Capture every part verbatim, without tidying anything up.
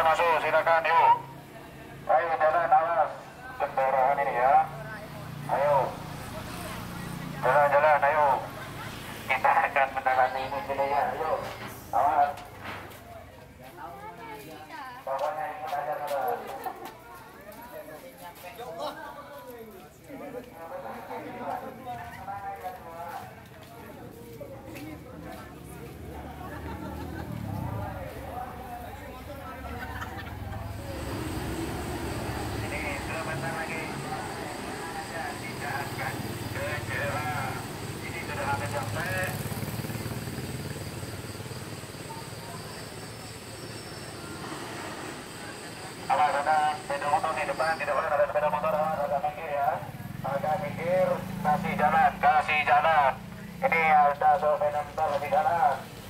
masuk, silakan yuk. Ayo jalan, awas kendaraan ini ya. Ayo. Jalan-jalan, ayo. Kita akan mendalami ini sini ya, ayo. Awas. Pokoknya ikut aja saudara. Awas ada sepeda motor di depan, di depan ada sepeda motor, agak minggir ya, agak minggir, kasih jalan, kasih jalan. Ini ada sepeda motor kasih jalan.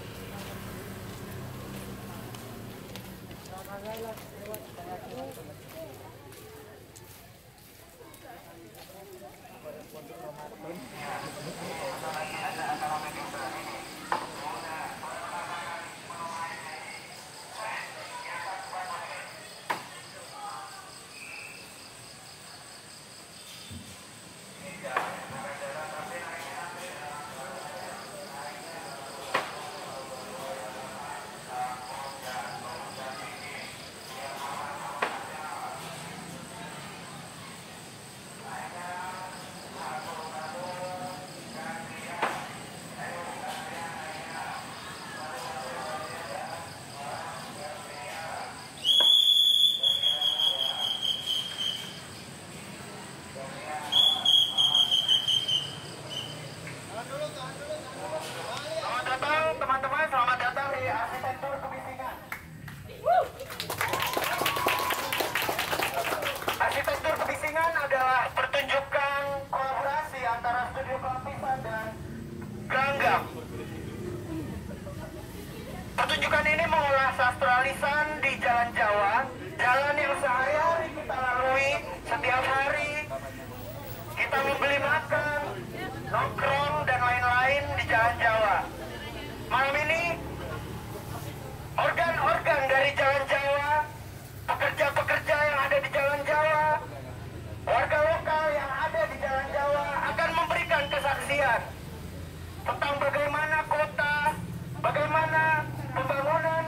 Pertunjukan ini mengolah sastra lisan di Jalan Jawa, jalan yang sehari-hari kita lalui setiap hari. Kita membeli makan, nongkrong, dan lain-lain di Jalan Jawa. Malam ini, organ-organ dari Jalan Jawa, pekerja-pekerja yang ada di Jalan Jawa, warga lokal yang ada di Jalan Jawa akan memberikan kesaksian tentang bagaimana kota, bagaimana pembangunan,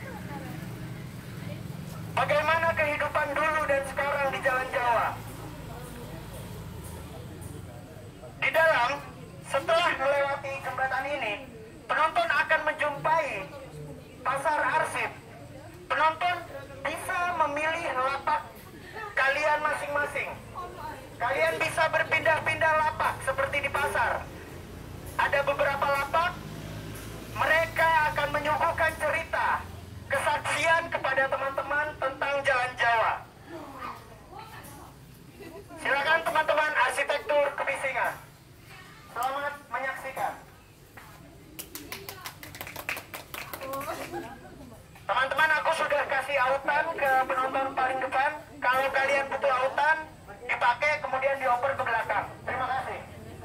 bagaimana kehidupan dulu dan sekarang di Jalan Jawa. Di dalam, setelah melewati jembatan ini, penonton akan menjumpai pasar arsip. Penonton bisa memilih lapak kalian masing-masing. Kalian bisa berpindah-pindah lapak seperti di pasar. Ada beberapa lapak, mereka akan menyuguhkan cerita, kesaksian kepada teman-teman tentang Jalan Jawa. Silakan teman-teman arsitektur Kebisingan. Selamat menyaksikan. Teman-teman, aku sudah kasih autan ke penonton paling depan. Kalau kalian butuh autan, dipakai kemudian dioper ke belakang. Terima kasih.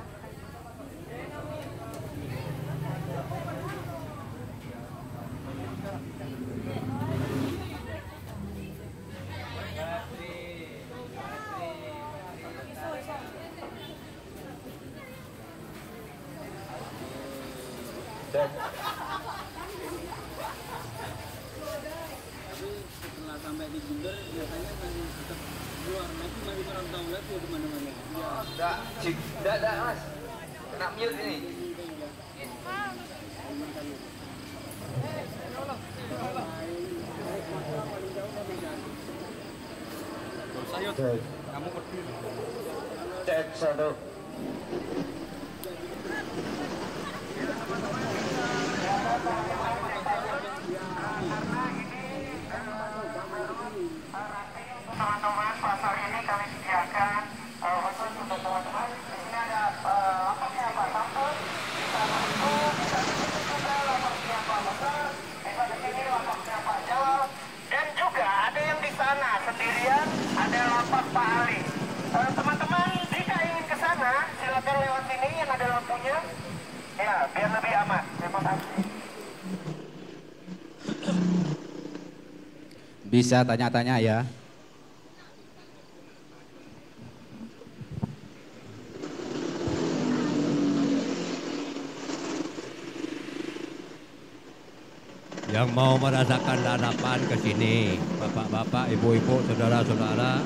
Setelah sampai di Jember biasanya masih tetap keluar, tapi masih orang tahu lagi di mana-mana. Enggak, cik, enggak, enggak, Mas. Kena mute ini. Sayut, kamu pergi. Cek satu. Teman-teman, pasar ini kami sediakan uh, khusus untuk teman-teman. Di sini ada uh, lapaknya apa? Sampel, bisa itu, bisa di sini juga lapaknya Pak Besar, bisa di sini lapaknya Pak Jawal, dan juga ada yang di sana sendirian, ada lapak Pak Ali. Uh, teman-teman, jika ingin ke sana, silakan lewat sini yang ada lampunya. Ya, biar lebih aman. Terima kasih. Bisa tanya-tanya ya. Yang mau merasakan lalapan ke sini, bapak-bapak, ibu-ibu, saudara-saudara.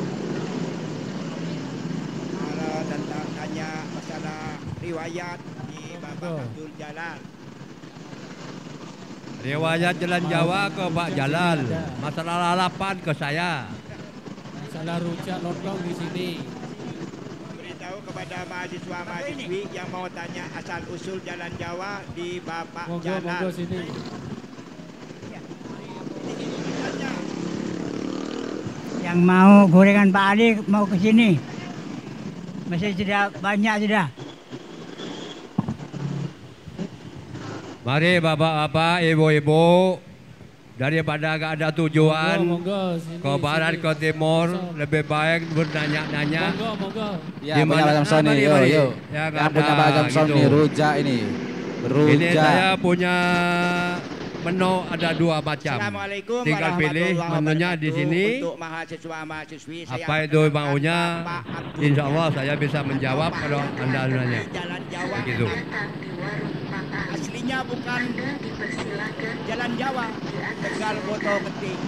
Kalau tentang tanya masalah riwayat di Bapak Abdul Jalal. Riwayat Jalan Jawa ke Pak Jalal, masalah lalapan ke saya. Masalah rujak lontong di sini. Beritahu kepada mahasiswa-mahasiswi yang mau tanya asal usul Jalan Jawa di Bapak Monggo, Jalal. monggo sini. Yang mau gorengan Pak Ali mau ke sini. Masih sudah banyak sudah. Mari bapak-bapak, ibu-ibu, daripada gak ada tujuan Monggo, monggo, sini, ke barat sini. ke timur, lebih baik bernanya-nanya. Monggo, monggo. Ya, Di punya mana? Pak Samson Mari, nih, yo, mari. yo. Ya, Yang nggak punya ada, Pak Samson gitu. nih, rujak ini. Rujak. Ini saya punya menu ada dua macam. Assalamualaikum Tinggal pilih warahmatullahi menunya di wabarakatuh. sini. Untuk mahasiswa-mahasiswi saya Apa itu perkenalkan maunya? Bapak Abdul Insya Allah Jalal. saya bisa menjawab Bapak kalau yang Anda ada nanya. di Jalan Jawa. Begitu. Aslinya bukan Jalan Jawa, Tegal Boto Keting.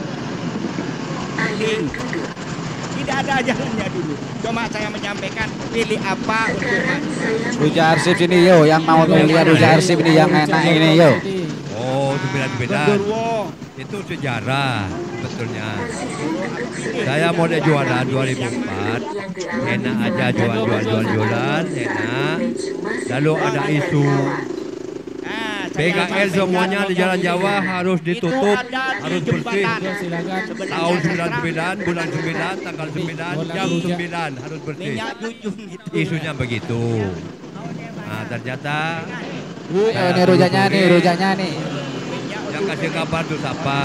Keting. Tidak ada jalannya dulu. Cuma saya menyampaikan pilih apa untuk mahasiswa. Rujak arsip sini yo, yang mau lihat rujak arsip ini yang enak ini yo. Oh, sembilan-sembilan. Genderuwo. Itu sejarah betulnya. Saya model jualan dua ribu empat. Enak aja jual-jual jual-jualan, enak. Lalu ada isu Nah, P K L semuanya di Jalan Jawa harus ditutup, harus bersih. Tahun sembilan puluh sembilan, bulan sembilan, tanggal sembilan, jam sembilan harus bersih. Minyak jujung gitu. Isunya begitu. Nah, ternyata Oh, ini rujaknya nih, rujaknya nih. yang kasih kabar itu siapa?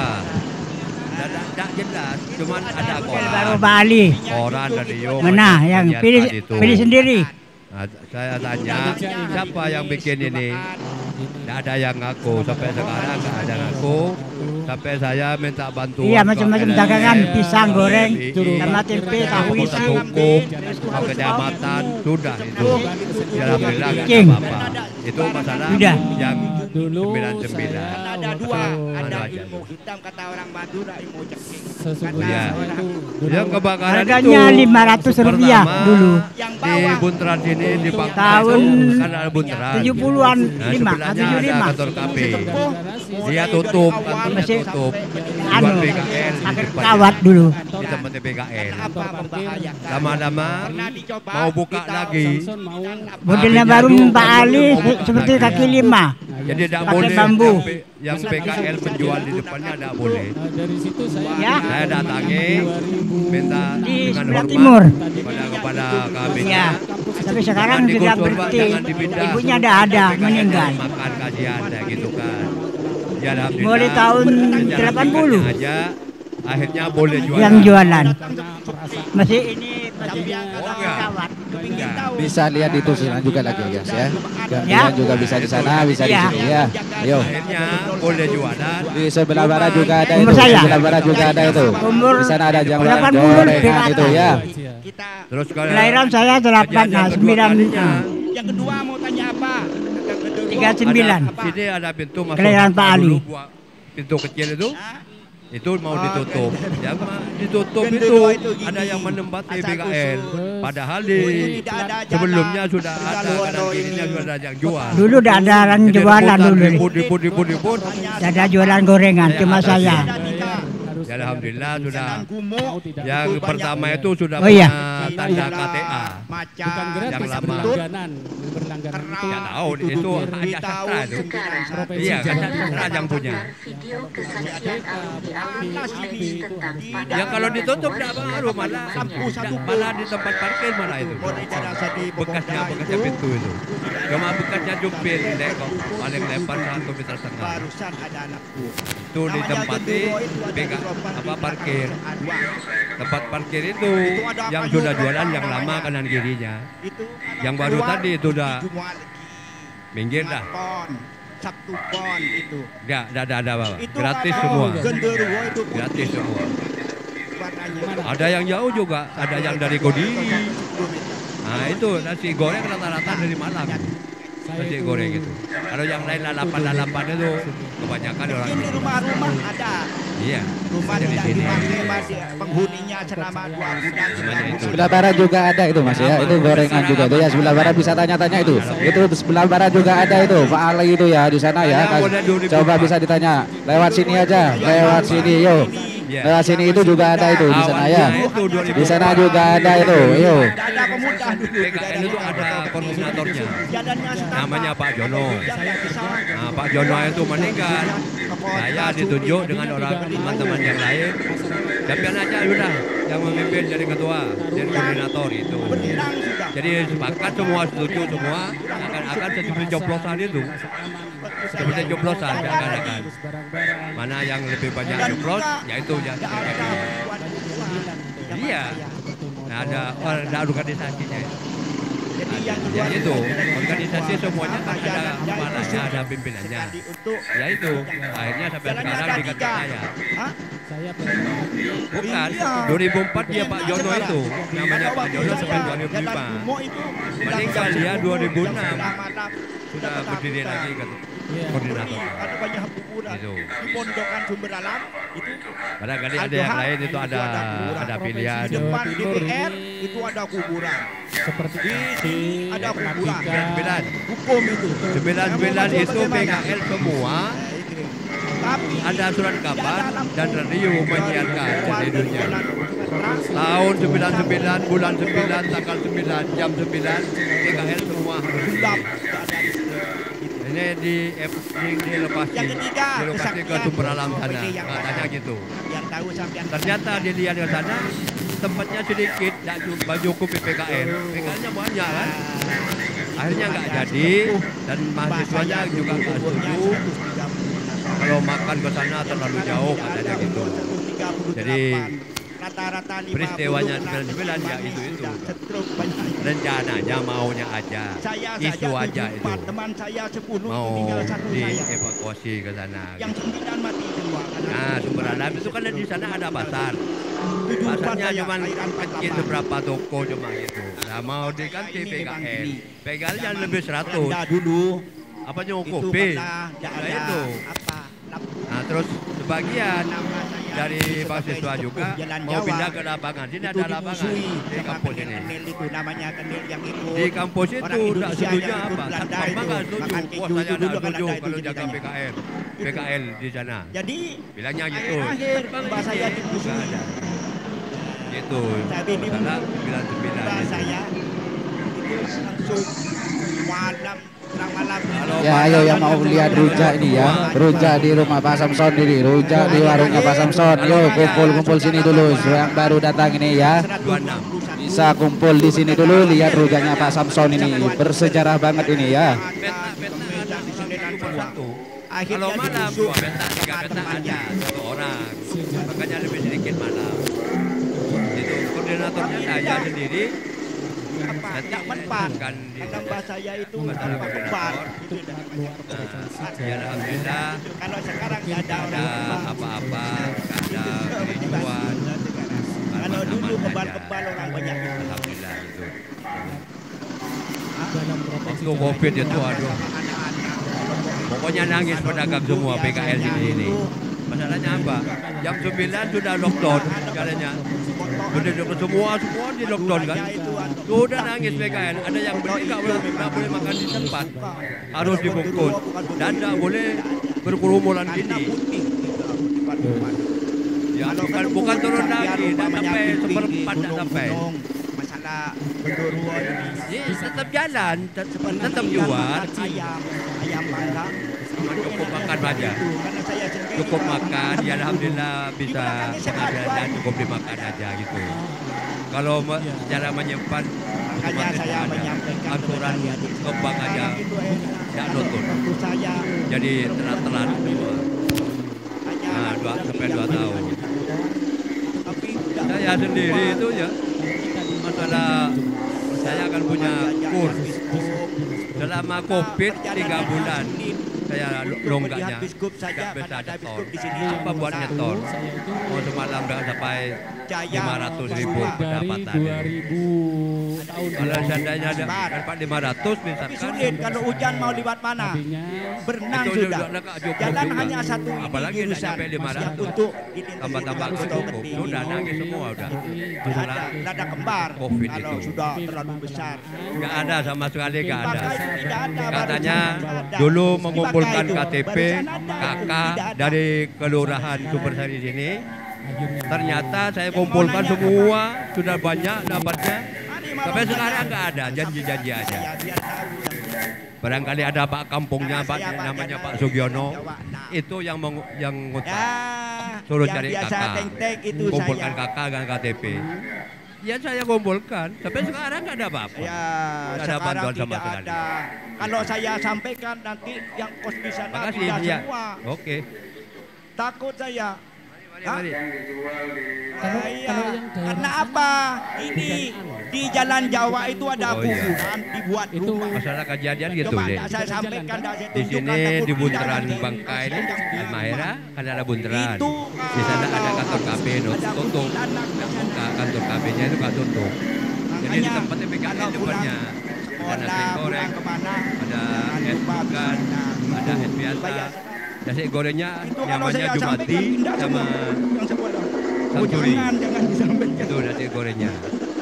Tidak jelas, cuman ada Baru koran. Pak Ali. Koran radio. Mana banyak yang menyiarkan pilih itu. pilih sendiri. Nah, saya tanya, siapa yang bikin ini? Tidak ada yang ngaku, sampai sekarang tidak ada ngaku. Sampai saya minta bantuan. Iya, ke macam-macam L S M, dagangan, pisang goreng, L S M, sama tempe, tahu Fakultas isi. Hukum, ke kecamatan, sudah itu. Ya, alhamdulillah nggak ada Cing. apa-apa. Itu masalah Sudah. yang Dulu sembilan puluh sembilan. saya Ada dua, Ada ada aja. ilmu hitam kata orang Madura, ilmu cekik. sesungguhnya Iya. saya itu dulu Yang kebakaran Harganya itu lima ratus rupiah pertama, dulu. Yang di bawah Bunteran sini di Bangka Tahun itu kan ada Bunteran. tujuh puluhan Nah, lima, sebelahnya tujuh ada lima. kantor K P. generasi Dia tutup, kantornya Masih- tutup. Anu, Buat P K L di pakai depannya. kawat dulu. Di tempatnya P K L. apa membahayakan. Lama-lama Pernah dicoba, mau buka kita lagi. Samson mau Modelnya Apinya baru dulu, Pak Ali mau buka seperti lagi. kaki lima. Jadi tidak Pakai boleh bambu. yang, P- yang P K L menjual di depannya tidak boleh. Nah, dari situ saya Ya. Saya datangi, minta Di dengan sebelah hormat timur. kepada kepada kami. Ya, tapi sekarang Jangan sudah digusur, Pak, berhenti. jangan dipindah. Ibunya ada ada P K L meninggal. Makan kasihan ya gitu kan. Ya alhamdulillah. Mulai tahun secara delapan puluh. tingkatnya aja akhirnya boleh jualan. Yang jualan. karena perasaan Masih ini masih Oh, enggak. kawat. Ya. Bisa lihat itu sana juga lagi guys ya. Dan Ya. kalian juga bisa di sana, bisa di Ya. sini ya. Yo. Akhirnya boleh jualan. Di sebelah barat juga ada Umur itu. Di saya. sebelah barat juga ada itu. Umur Di sana ada jam delapan puluh gorengan lebih itu ya. Kita Terus kalau Kelahiran saya delapan, kejadian nah kedua sembilan, kalinya, nah, yang kedua mau tanya apa? Tentang genderuwo. tiga sembilan. Ada, sini ada pintu masuk. Kelahiran Pak Ali. Dulu buat pintu kecil itu. Hah? Itu mau Oh, ditutup. Yang ma- ditutup itu Genderuwo itu gini. ada yang menempati Asal P K L. usul. Padahal di Tidak ada jalan. sebelumnya sudah Tinggal ada kanan foto kirinya ini. sudah ada yang jual. Dulu udah ada orang Jadi jualan rebutan, dulu. Ribut, ribut, ribut, ribut. Tidak ada jualan gorengan, Saya cuma ada saya. sih. Tidak nikah. Ya alhamdulillah sudah. Dengan gumuk. Yang Itu pertama banyak. itu sudah Oh, iya. punya tanda K T A. Macan. bukan gratis Yang lama. berlangganan berlangganan itu Ya tahu itu di hanya tahun sastra itu. Provinsi Iya, kan Jawa sastra yang punya. Video kesaksian alumni alumnus ini tentang Ya kalau ditutup tidak baru malah Lampu satu malah di tempat parkir malah itu. Model jasa di Bekasnya Bogor bekasnya itu pintu itu. Cuma bekasnya jumbil deh kok paling lebar satu meter setengah. barusan ada anakku. Itu ditempati P K apa parkir. Tempat parkir itu yang sudah jualan yang lama kanan kirinya. Itu Yang baru keluar, tadi itu udah dijual lagi. minggir dah. Smartphone. Sabtu Pon itu. Enggak, enggak ada ada Bapak. Itu Gratis kalau semua. Genderuwo itu Gratis semua. warnanya. Ada yang jauh juga, ada yang dari Kodiri. Nah itu nasi goreng rata-rata dari Malang. Saya Nasi itu- goreng gitu. Kalau yang lain lalapan-lalapan itu kebanyakan orang Mungkin di rumah-rumah ada. Iya. Rumah Ada di tidak sini. dipakai masih penghuninya selama dua bulan. Namanya itu. Sebelah barat juga ada itu Mas ya. Itu gorengan juga itu ya. Sebelah barat bisa tanya-tanya itu. Itu sebelah barat juga ada itu. Pak Ali itu ya di sana ya. Coba bisa ditanya. Lewat sini aja. Lewat sini yuk. Lewat sini itu juga ada itu di sana ya. Di sana juga ada itu. Yuk. Tidak ada pemuda dulu. P K L itu ada koordinatornya. Jalannya setapak. Namanya Pak Jono. Dia tidak bisa. Nah, Pak Jono itu meninggal. Saya ditunjuk dengan orang teman-teman yang lain. Jampian aja udah yang memimpin jadi ketua, jadi koordinator itu. Berhilang sudah. Jadi sepakat semua setuju semua akan akan seperti joblosan itu. Seperti joblosan akan-akan. Mana yang lebih banyak joblos, yaitu yang jadi. Iya. Nah, ada ada organisasinya. Jadi yang Ya itu, organisasi semuanya kan ada kepalanya, ada pimpinannya. Ya itu, akhirnya sampai sekarang dikatakan saya. Hah? Saya Bukan, dua ribu empat dia Pak Jono itu, namanya Pak Jono sampai dua ribu lima. Meninggal dia dua ribu enam, sudah berdiri lagi kan koordinator. Ada banyak kuburan Itu. di Pondokan Sumber Alam itu. Barangkali ada yang lain itu ada ada pilihan. Di depan D P R itu ada kuburan. seperti Di sini ada kuburan. Sembilan, Hukum itu. sembilan sembilan itu P K L semua. Tapi Ada surat kabar dan radio menyiarkan jadinya. Tahun sembilan puluh sembilan, bulan sembilan, tanggal sembilan, jam sembilan, P K L semua harus gelap. ini di di dilepasi, Yang ketiga, dilokasi ke kesaktian sumber alam sana, yang katanya gitu. Yang tahu sampai Ternyata dilihat ke sana, tempatnya sedikit, tidak cukup cukup P K L, P K L-nya banyak kan. Akhirnya nggak jadi dan mahasiswanya juga nggak setuju. Kalau makan ke sana terlalu jauh katanya gitu. Jadi rata-rata peristiwanya sembilan puluh sembilan ya itu itu. Rencananya maunya aja, Saya isu saja aja tujuh, itu. Empat teman saya sepuluh Mau tinggal satu saya. dievakuasi ke sana. Yang sembilan mati semua. Nah, sumber alam itu kan di sana ada pasar. Tujuh empat Pasarnya saya, cuma airan kecil kelapa. beberapa toko cuma gitu. Nah, mau diganti P K L. P K L-nya lebih seratus. Anda dulu Apa itu nyukupi? pernah tidak Nah, ada itu. apa lampu Nah, terus sebagian nama saya dari sebagai mahasiswa sepuh juga Jalan mau Jawa. pindah ke lapangan. Sini Itu ada lapangan dimusuhi di sama kampus ini. Kenil itu namanya Kenil yang ikut Di kampus itu orang tidak Indonesia setuju yang ikut apa? Belanda Satpam itu. nggak setuju. Makan Bos keju saya itu nggak dulu kan setuju ada itu kalau jaga ceritanya. P K L. P K L di sana. Jadi Bilangnya gitu. akhir mbak saya Nggak dimusuhi. ada. Gitu. Tapi di Masalah sembilan puluh sembilan mbak itu. saya itu langsung malam terang malam. Kalau Ya ayo yang mau lihat rujak ini ya. Rujak di rumah Pak Samson ini. Rujak di warungnya Pak Samson. Yuk kumpul-kumpul sini dulu. Yang baru datang ini ya. dua puluh enam. Bisa kumpul di sini dulu lihat rujaknya Pak Samson ini. Bersejarah banget ini ya. Peta-peta ada satu persatu. Akhirnya Kalau malam ditusuk dua peta, tiga peta ada satu orang. Makanya lebih sedikit malam. Itu koordinatornya saya sendiri. apa Nanti nggak mempan kan di karena mbak saya itu Bukan tanpa koordinator. mempan itu Nah, ya alhamdulillah kalau sekarang nggak ada ada orang apa-apa, nggak ada kericuan. kalau dulu Aman-aman kebal-kebal aja. orang banyak itu Alhamdulillah itu. dalam proteksi Waktu Covid itu aduh, pokoknya nangis pedagang semua P K L di sini. Masalahnya apa? Jam sembilan sudah lockdown jalannya. Sudah semua semua di lockdown kan. Sudah nangis P K L. Ada yang beli nggak boleh nggak boleh makan di tempat, harus dibungkus dan nggak boleh berkerumunan gini. Ya bukan bukan turun lagi, dan sampai seperempat dan sampai. masalah Genderuwo ini Ya, tetap jalan, tetap, tetap ikan jual. bakar ayam ayam panggang Cuma cukup makan aja. karena saya sendiri Cukup Pak, makan, ya alhamdulillah bisa penghasilan cukup dimakan aja gitu. Kalau me- cara menyimpan makanya otomatis saya ada. menyampaikan Aturan kepada adik-adik kembang aja sekarang itu enak. tidak nutut. Waktu saya Jadi telat-telat semua. hanya Nah, dua sampai dua tahun. tapi tidak Saya sendiri itu ya masalah saya akan punya kurs selama Covid tiga bulan. saya Untuk longgaknya melihat biskup saja, nggak bisa kan ada nyetor. biskup di sini. Apa buat nyetor? Saya itu Oh semalam udah sampai Jaya lima ratus ribu Pasua. dari pendapatan. dua ribu tahun Kalau dua ribu. seandainya ada dapat lima ratus Tapi misalkan. sulit kalau hujan mau lewat mana? Tadinya Berenang Itu sudah. juga nak cukup Jalan juga. hanya satu ini Apalagi nak jurusan sampai lima ratus. yang untuk dilintas Tambah-tambah di cukup. Kota Keting. Sudah nangis semua udah. Ada lada kembar Covid kalau itu. sudah terlalu besar. Nggak ada sama sekali nggak ada. Dipakai itu tidak ada. Katanya baru ada. dulu Dipakai mengumpulkan itu. K T P Barusan ada. kakak Tidak ada. dari kelurahan Supersari sini. akhirnya Ternyata saya kumpulkan semua sudah banyak dapatnya. Sampai sekarang nggak ada janji-janji aja. Saya biar tahu sampai. Barangkali ada Pak kampungnya Pak namanya Pak Sugiono. Itu yang meng, yang ngutak. Ya, Suruh yang cari biasa kakak. teng-teng itu Kumpulkan saya. kakak dengan K T P. Ya saya kumpulkan. Sampai sekarang nggak ada apa-apa. Ya, Nggak ada sekarang bantuan sama tidak sekali. ada. Kalau saya sampaikan nanti yang kos di sana Makasih pindah ya. semua. Oke. Takut saya. Mari, mari. Kalau- Saya, kalau yang daerah karena sana apa? Ini di Jalan Jawa itu ada Oh, iya. kuburan dibuat Itu rumah. Masalah kejadian gitu Coba deh. tak saya sampaikan, tak saya Di tunjukkan, sini takut di tidak bundaran nanti. Bangkai ini Almahera kan ada bundaran. Itu Di sana ada kalau kantor K P no, ada tutup. kuntilanak di sana. Ka- Kantor K P-nya itu nggak tutup. Jadi di Makanya tempatnya P K L kalau depannya pulang ada nasi sekolah, goreng, pulang kemana, ada jangan es lupa bukan, bisa ada es biasa. bayar. Nasi gorengnya Itu kalau namanya saya Jumati sampaikan pindah sama semua yang sekolah. Oh, Santuri. jangan, jangan disampaikan. Itu nasi gorengnya.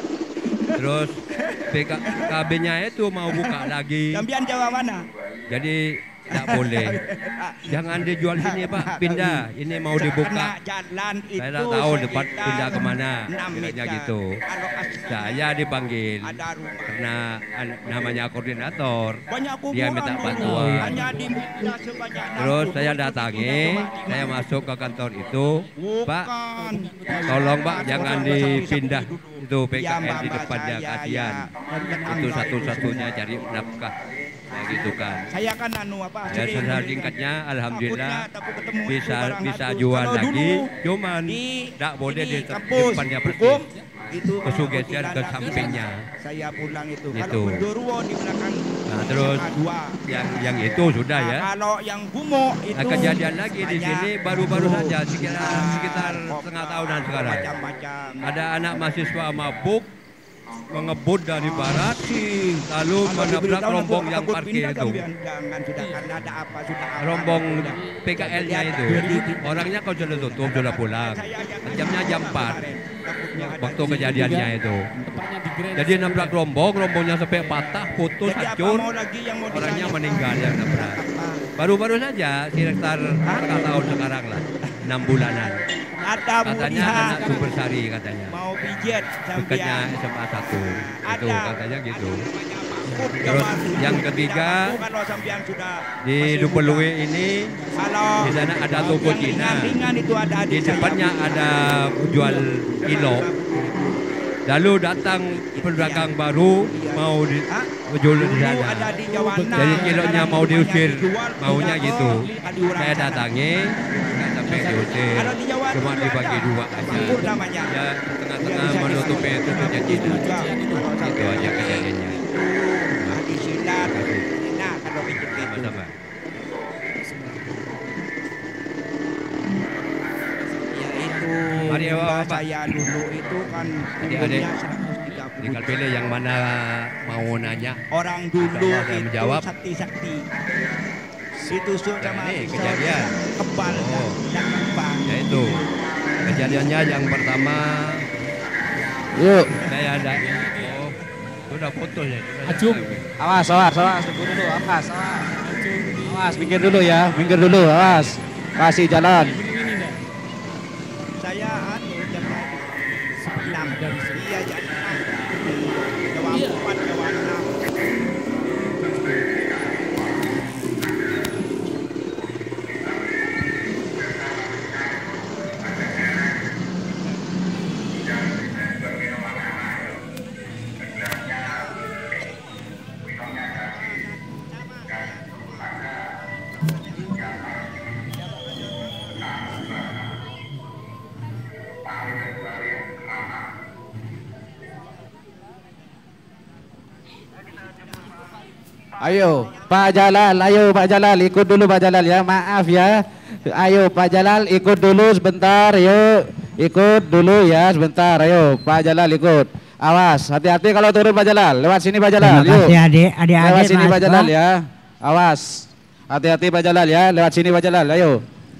Terus P K B-nya itu mau buka lagi. Jambian Jawa mana? Jadi tidak boleh. Jangan dijual sini Pak, pindah. Ini mau dibuka. Karena jalan itu Saya tak tahu depan sekitar pindah kemana. enam Bilangnya meter. gitu. Kalau asli Saya dipanggil ada rumah. karena an- namanya koordinator. Banyak kuburan Dia minta dulu. bantuan. Hanya diminta sebanyak enam Terus puluh, saya itu datangi, pindah ke saya Mati. masuk ke kantor itu, Pak, Bukan. tolong Pak jangan Orang dipindah bisa itu P K Ya, L di Mbak, depannya saya, kasihan. ya. Itu satu-satunya cari nafkah. Nah, gitu kan. Saya kan anu apa? Ya sering secara beli. singkatnya alhamdulillah Takutnya takut ketemu itu bisa barang bisa hantu. jual Kalau lagi, dulu cuman di tidak boleh ini, di kampus depannya hukum, persis. itu Kesugeser ke kuntilanak. sampingnya. Saya pulang itu. Itu. Kalau Bendorwo di belakang Nah, terus S M A dua. yang yang itu sudah Nah, ya. kalau yang Gumo itu Nah, kejadian lagi di banyak. sini baru-baru Itu. saja sekitar Nah, sekitar kok, setengah tahunan sekarang. Macam-macam. Ada anak mahasiswa mabuk mengebut dari barat lalu Kalau menabrak diberitahu rombong takut- yang takut parkir pindah, itu. Gambian. Jangan sudah karena ada apa sudah apa. Rombong sudah. P K L-nya itu. Orangnya kau sudah tutup, sudah pulang. Jamnya jam empat. Takutnya ada Waktu di- kejadiannya itu. tepatnya di Grand Jadi nabrak rombong, rombongnya sampai patah, putus, Jadi apa hancur. mau lagi yang mau Orangnya ditanya? meninggal yang nabrak. Apa? Baru-baru saja, sekitar setengah tahun sekarang lah. Enam bulanan. Ada Katanya melihat anak Supersari katanya. mau pijet Dekatnya sampean. S M A satu. Itu Ada. katanya gitu. Takut Terus jamaah yang tidak ketiga, mampu kalau sampean sudah Di masih Dupelue muda. ini Kalau di sana ada toko yang Cina. ringan-ringan itu ada Di adik saya. depannya ada jual kilo. Lalu datang pedagang baru mau di Hah? jual di Dulu sana. ada di Jawa Enam, Jadi kilonya sekarang mau rumahnya diusir, dijual, maunya pindah gitu. ke Kadiurang Saya sana. datangi, nggak sampai diusir. Kalau di Jawa Cuma dulu dibagi ada. dua aja. Bangkur namanya. Ya tengah-tengah menutupi itu menjadi itu aja kejadiannya. Di silat. Makasih. Nah, kalau pinjam itu. Sama-sama. Ya itu. Mari, Mbak, Pak. saya dulu itu kan Adik-adik. umurnya seratus tiga puluh. Tinggal pilih yang mana mau nanya. Orang dulu Insyaallah saya itu menjawab. sakti-sakti. Ditusuk Nah, sama ini pisau, kejadian. kebal Oh. dan kembang. Ya itu kejadiannya yang pertama Yuk, saya ada. Oh, sudah putus ya. sudah Acung. selesai. awas, awas, awas, tunggu dulu, awas, awas. Awas, minggir dulu ya, minggir dulu, awas. Kasih jalan. Saya anu jam enam dari sini. iya jam enam. Jawa Iya. empat, Jawa enam. Ayo Pak Jalal, ayo Pak Jalal, ikut dulu Pak Jalal ya, maaf ya. Ayo Pak Jalal ikut dulu sebentar, yuk ikut dulu ya sebentar, ayo Pak Jalal ikut. Awas, hati-hati kalau turun Pak Jalal, lewat sini Pak Jalal, Terima yuk. kasih adik, adik-adik. Lewat sini Mas, Pak Jalal Pak. ya, awas. Hati-hati Pak Jalal ya, lewat sini Pak Jalal, ayo.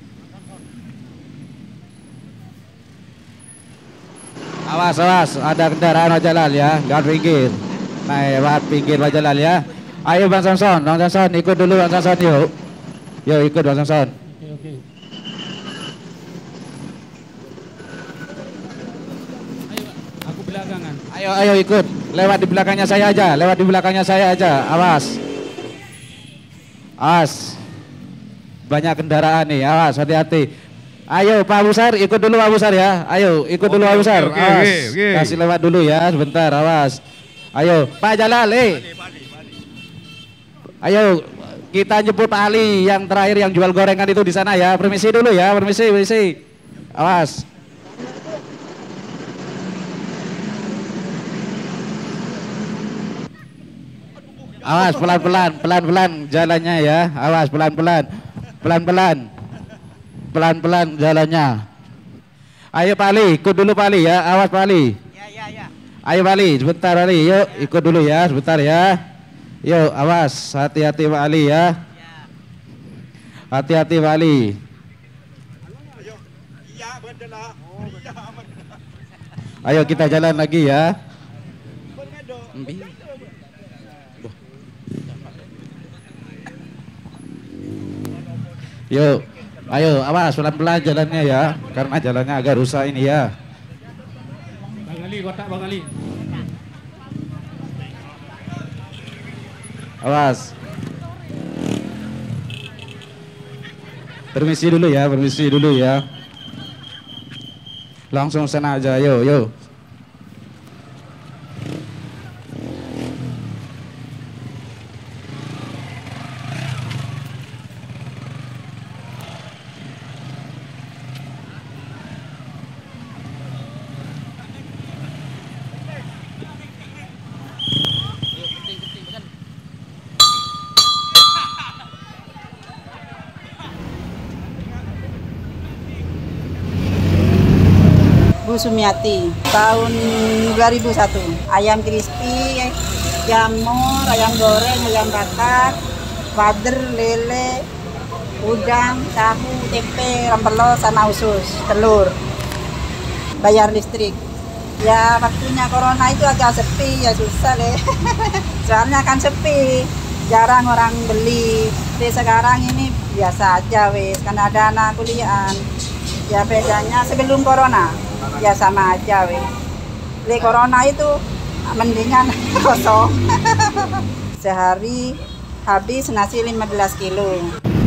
Awas, awas, ada kendaraan Pak Jalal ya, lewat pinggir. Nah, lewat pinggir Pak Jalal ya. Ayo Bang Samson, Bang Samson ikut dulu Bang Samson yuk. Yuk ikut Bang Samson. Oke, oke. Ayo, Pak. Aku belakangan. Ayo, ayo ikut. Lewat di belakangnya saya aja, lewat di belakangnya saya aja. Awas. Awas. Banyak kendaraan nih, awas, hati-hati. Ayo Pak Busar, ikut dulu Pak Busar ya. Ayo, ikut dulu Oke, Pak Busar. oke, Awas. oke, oke. Kasih lewat dulu ya, sebentar, awas. Ayo, Pak Jalal, eh. Ayo, kita jemput Pak Ali yang terakhir yang jual gorengan itu di sana ya. Permisi dulu ya, permisi, permisi. Awas. Awas pelan-pelan, pelan-pelan jalannya ya. Awas pelan-pelan, pelan-pelan, pelan-pelan jalannya. Ayo Pak Ali, ikut dulu Pak Ali ya. Awas Pak Ali. Ya, ya, ya. Ayo Pak Ali, sebentar Pak Ali. Yuk ikut dulu ya, sebentar ya. Yuk awas, hati-hati Pak Ali ya. Hati-hati Pak Ali. Ayo kita jalan lagi ya. Yuk, ayo awas pelan-pelan jalannya ya, karena jalannya agak rusak ini ya. Bang Ali, kotak Bang Ali. Awas. Permisi dulu ya, permisi dulu ya. Langsung sana aja, yo, yo. Bu Sumiati, tahun dua ribu satu. Ayam crispy, jamur, ayam goreng, ayam bakar, wader, lele, udang, tahu, tempe, rempelo, sama usus, telur. Bayar listrik. Ya waktunya corona itu agak sepi, ya susah deh. Soalnya kan sepi, jarang orang beli. Tapi sekarang ini biasa aja wes, karena ada anak kuliahan. Ya bedanya sebelum corona, ya sama aja weh. Di corona itu mendingan kosong. Sehari habis nasi lima belas kilo.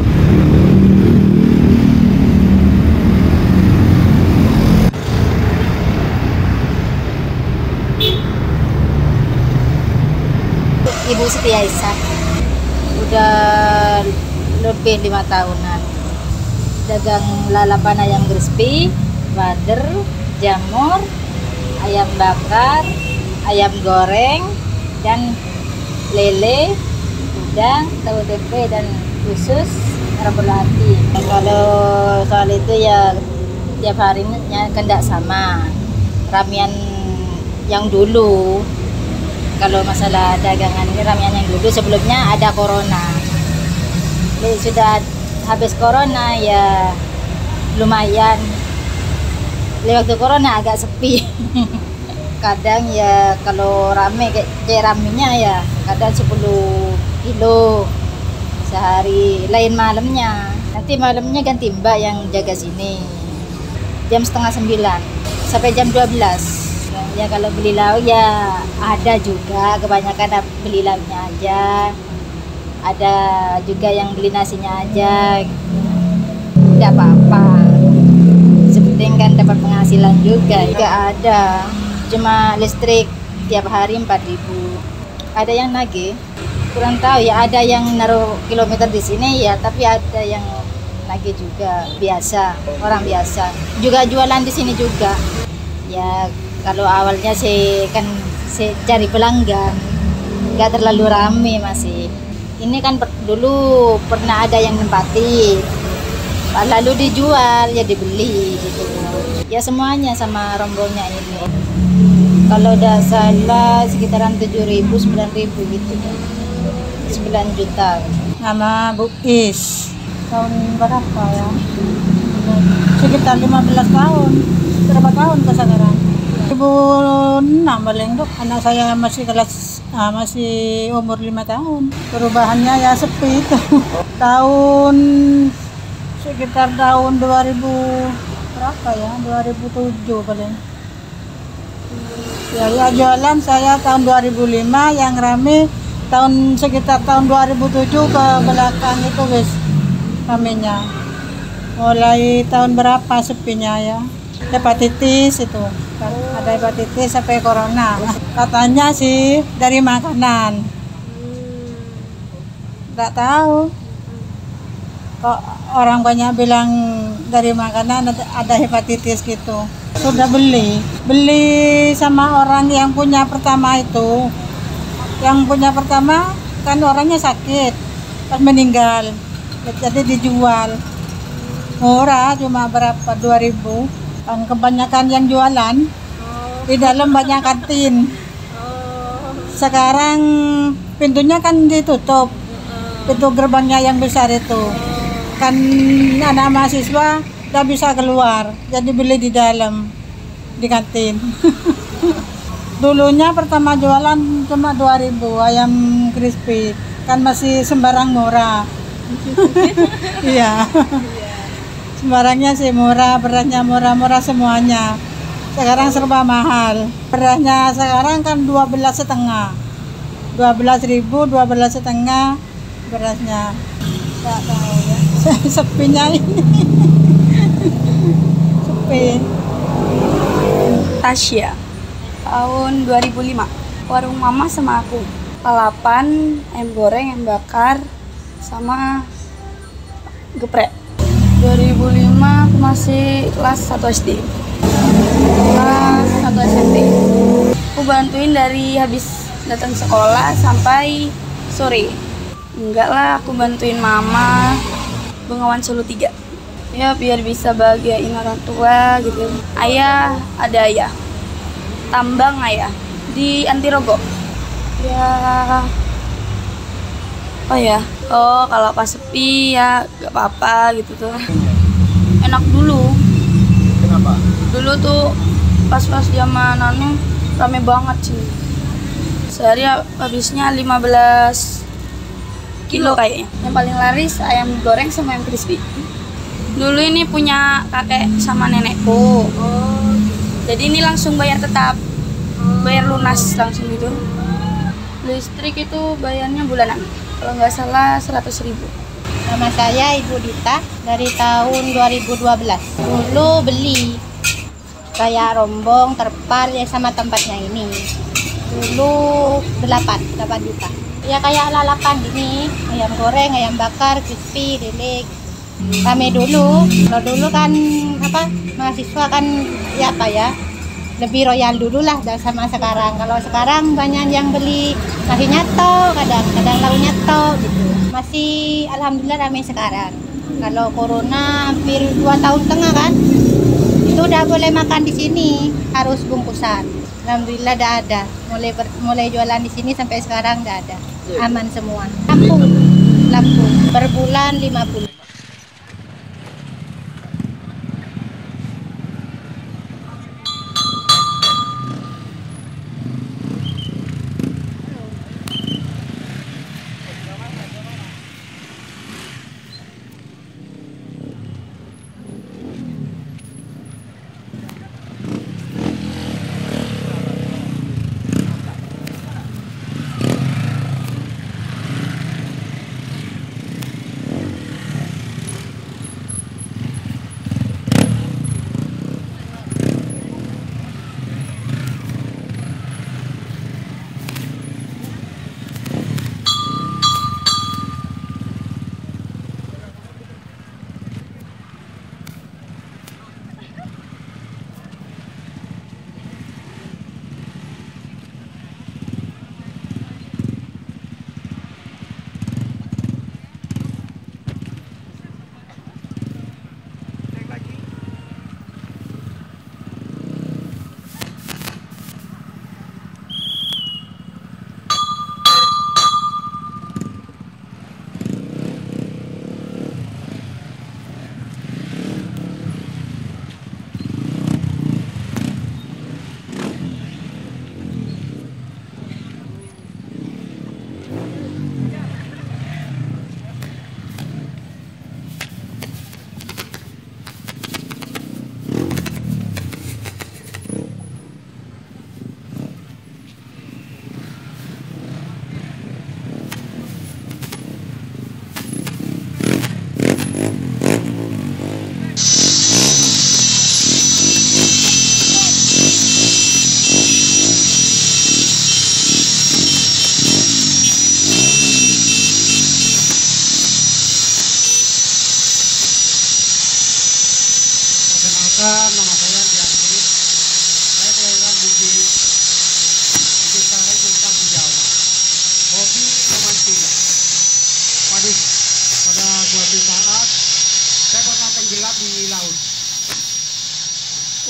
Ibu Siti Aisyah, udah lebih lima tahunan. Dagang lalapan ayam crispy, wader, jamur, ayam bakar, ayam goreng, dan lele, udang, tahu tempe, dan usus rempelo hati. Kalau soal itu ya tiap harinya kan tidak sama. Ramian yang dulu, kalau masalah dagangan ini ramian yang dulu sebelumnya ada corona. Jadi sudah habis corona ya lumayan. Waktu corona agak sepi. Kadang ya kalau rame kayak, kayak ramenya ya kadang sepuluh kilo sehari, lain malamnya. Nanti malamnya ganti mbak yang jaga sini. Jam setengah sembilan sampai jam dua belas. Ya kalau beli lauk ya ada juga, kebanyakan beli lauknya aja. Ada juga yang beli nasinya aja. Tidak apa-apa. Sepenting kan dapat penghasilan juga. Nggak ada. Cuma listrik tiap hari empat ribu. Ada yang nagih. Kurang tahu ya, ada yang naruh kilometer di sini ya, tapi ada yang nagih juga. Biasa, orang biasa. Juga jualan di sini juga. Ya kalau awalnya sih kan sih cari pelanggan. Nggak terlalu rame masih. Ini kan per, dulu pernah ada yang nempati, lalu dijual ya dibeli gitu. Ya semuanya sama rombongnya ini. Kalau udah salah sekitaran tujuh ribu, sembilan ribu gitu. sembilan juta. Nama Bu Is. Tahun berapa ya? Sekitar lima belas tahun. Berapa tahun ke sekarang? dua ribu enam paling dok. Anak saya masih kelas ah, masih umur lima tahun. Perubahannya ya sepi itu. Tahun sekitar tahun dua ribu berapa ya? dua ribu tujuh paling. Ya, ya jualan saya tahun dua ribu lima, yang rame tahun sekitar tahun dua ribu tujuh ke belakang itu wis ramenya. Mulai tahun berapa sepinya ya? Hepatitis itu. Ada hepatitis sampai corona. Katanya sih dari makanan. Enggak tahu. Kok orang banyak bilang dari makanan ada, ada hepatitis gitu. Sudah beli. Beli sama orang yang punya pertama itu. Yang punya pertama kan orangnya sakit, pas meninggal, jadi dijual murah, cuma berapa, dua ribu. Kan kebanyakan yang jualan di dalam banyak kantin. Sekarang pintunya kan ditutup, pintu gerbangnya yang besar itu kan anak mahasiswa nggak bisa keluar, jadi beli di dalam di kantin. Dulunya pertama jualan cuma dua ribu ayam crispy, kan masih sembarang murah. Iya. Sembarangnya sih murah, berasnya murah-murah semuanya. Sekarang serba mahal. Berasnya sekarang kan dua belas setengah. dua belas ribu, dua belas setengah berasnya. Enggak tahu ya. Sepinya ini. Sepi. Tasya. Tahun dua ribu lima, warung mama sama aku, lalapan, ayam goreng, ayam bakar, sama geprek. dua ribu lima aku masih kelas satu S D, kelas satu S M P. Aku bantuin dari habis datang sekolah sampai sore. Enggak lah, aku bantuin mama Bengawan Solo tiga. Ya biar bisa bahagiain orang tua gitu. Ayah, ada ayah. Tambang ayah di Antirogo. Ya apa ya? Oh kalau pas sepi ya gak apa-apa gitu tuh. Enak dulu. Kenapa? Dulu tuh pas-pas zaman anu rame banget sih. Sehari habisnya lima belas kilo kayaknya. Yang paling laris ayam goreng sama ayam crispy. Dulu ini punya kakek sama nenekku. Oh. Jadi ini langsung bayar tetap, bayar lunas langsung gitu. Listrik itu bayarnya bulanan, kalau nggak salah seratus ribu. Nama saya Ibu Dita dari tahun dua ribu dua belas. Dulu beli kayak rombong, terpal ya sama tempatnya ini. Dulu delapan, delapan juta. Ya kayak lalapan gini, ayam goreng, ayam bakar, crispy, lele. Rame dulu, kalau dulu kan apa mahasiswa kan ya apa ya lebih royal dulu lah sama sekarang. Kalau sekarang banyak yang beli nasi nyato, kadang-kadang lauk nyato gitu. Masih alhamdulillah ramai sekarang. Kalau corona hampir dua tahun tengah kan, itu udah boleh makan di sini, harus bungkusan. Alhamdulillah udah ada. Mulai ber, mulai jualan di sini sampai sekarang udah ada. Aman semua. Lampung, Lampung per bulan lima puluh.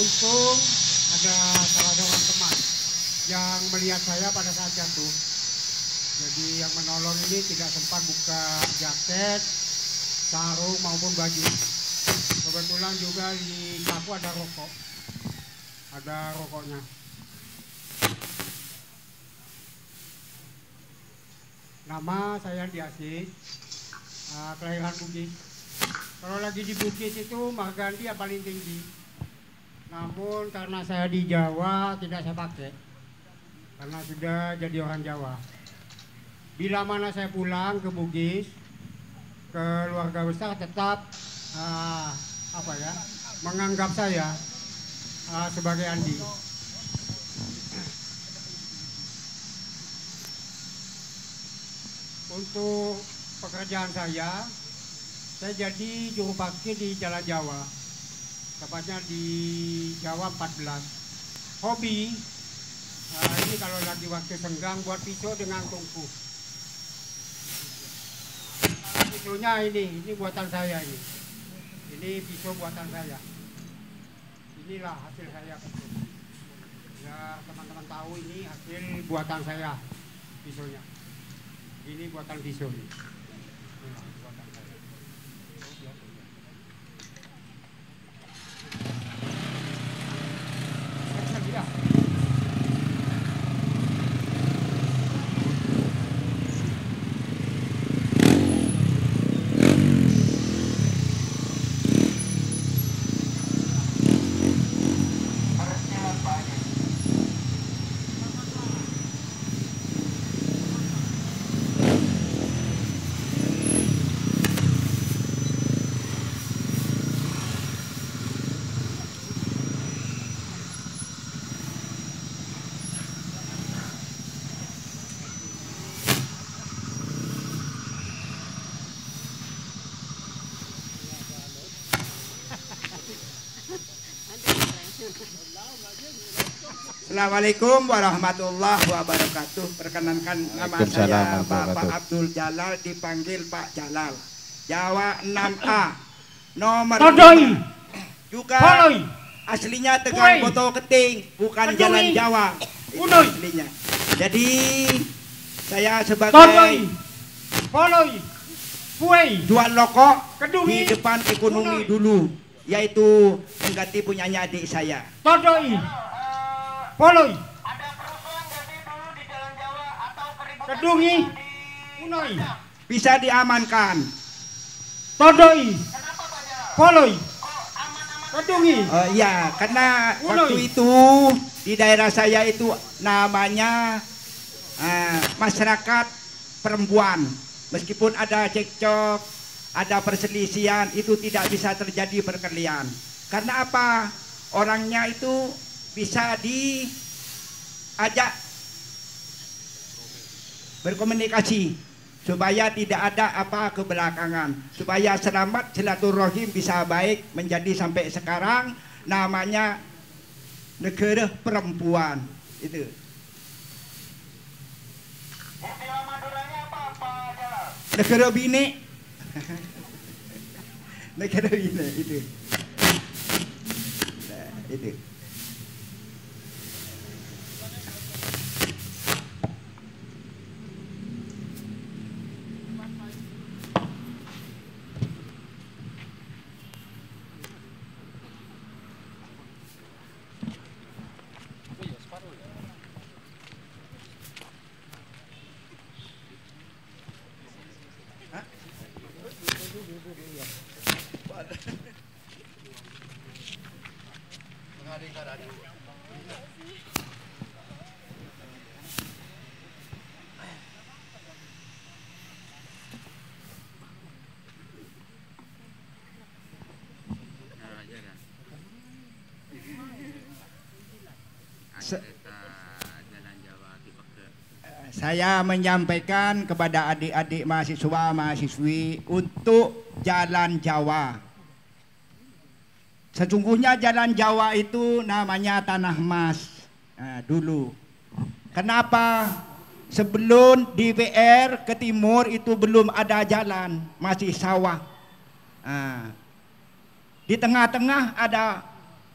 untung ada salah seorang teman yang melihat saya pada saat jatuh. Jadi yang menolong ini tidak sempat buka jaket, sarung maupun baju. Kebetulan juga di saku ada rokok, ada rokoknya. Nama saya Diasis, uh, kelahiran Bugis. Kalau lagi di Bugis itu Mahgandi yang paling tinggi. Namun karena saya di Jawa tidak saya pakai, karena sudah jadi orang Jawa. Bila mana saya pulang ke Bugis, keluarga besar tetap uh, apa ya, menganggap saya uh, sebagai Andi. Untuk pekerjaan saya, saya jadi juru parkir di Jalan Jawa, tepatnya di Jawa empat belas. Hobi, uh, ini kalau lagi waktu senggang buat pisau dengan tungku. Pisaunya ini, ini buatan saya ini. Ini pisau buatan saya. Inilah hasil saya pisau. Ya teman-teman tahu ini hasil buatan saya pisaunya. Ini buatan pisau ini. Inilah buatan saya. Ya. Assalamualaikum warahmatullahi wabarakatuh. Perkenankan nama saya Bapak Abdul Jalal, dipanggil Pak Jalal. Jawa enam A nomor Todoi. Juga Poloi. aslinya Tegal Boto Keting, bukan Todoi. Jalan Jawa. Itu Unoi. aslinya. Jadi saya sebagai Todoi. Poloi. Puei. jual rokok Kedungi. di depan ekonomi dulu, yaitu mengganti punyanya adik saya. Todoi. Poloi. Kedungi. Unoi. Bisa diamankan. Todoi. Poloi. Kedungi. Oh iya, karena Unoi. waktu itu di daerah saya itu namanya uh, masyarakat perempuan. Meskipun ada cekcok, ada perselisihan, itu tidak bisa terjadi perkelahian. Karena apa? Orangnya itu bisa diajak berkomunikasi supaya tidak ada apa kebelakangan, supaya selamat silaturahim bisa baik menjadi sampai sekarang namanya negara perempuan itu. Negara bini. Negara bini itu. Nah, itu. Saya menyampaikan kepada adik-adik mahasiswa mahasiswi untuk Jalan Jawa. Sesungguhnya Jalan Jawa itu namanya Tanah Mas nah, dulu. Kenapa? Sebelum di W R ke timur itu belum ada jalan, masih sawah. Nah, di tengah-tengah ada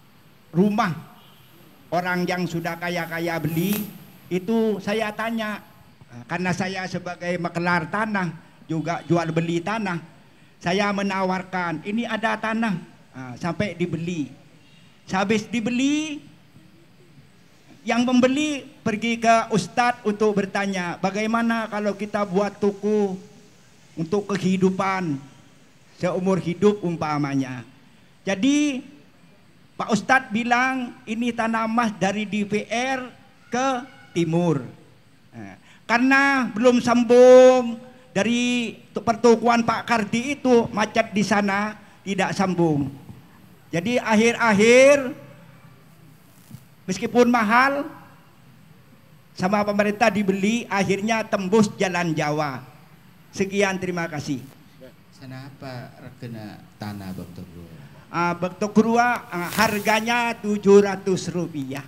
rumah orang yang sudah kaya-kaya beli, itu saya tanya, karena saya sebagai makelar tanah juga jual beli tanah, saya menawarkan ini ada tanah, nah, sampai dibeli. Habis dibeli, yang membeli pergi ke ustadz untuk bertanya, bagaimana kalau kita buat toko untuk kehidupan seumur hidup umpamanya. Jadi Pak Ustadz bilang ini tanah emas dari D P R ke timur. Nah, karena belum sambung dari pertukuan Pak Kardi itu macet di sana, tidak sambung. Jadi akhir-akhir meskipun mahal sama pemerintah dibeli, akhirnya tembus Jalan Jawa. Sekian, terima kasih. Sana apa regana tanah Bakto Grua? Uh, Bakto Grua uh, harganya tujuh ratus rupiah.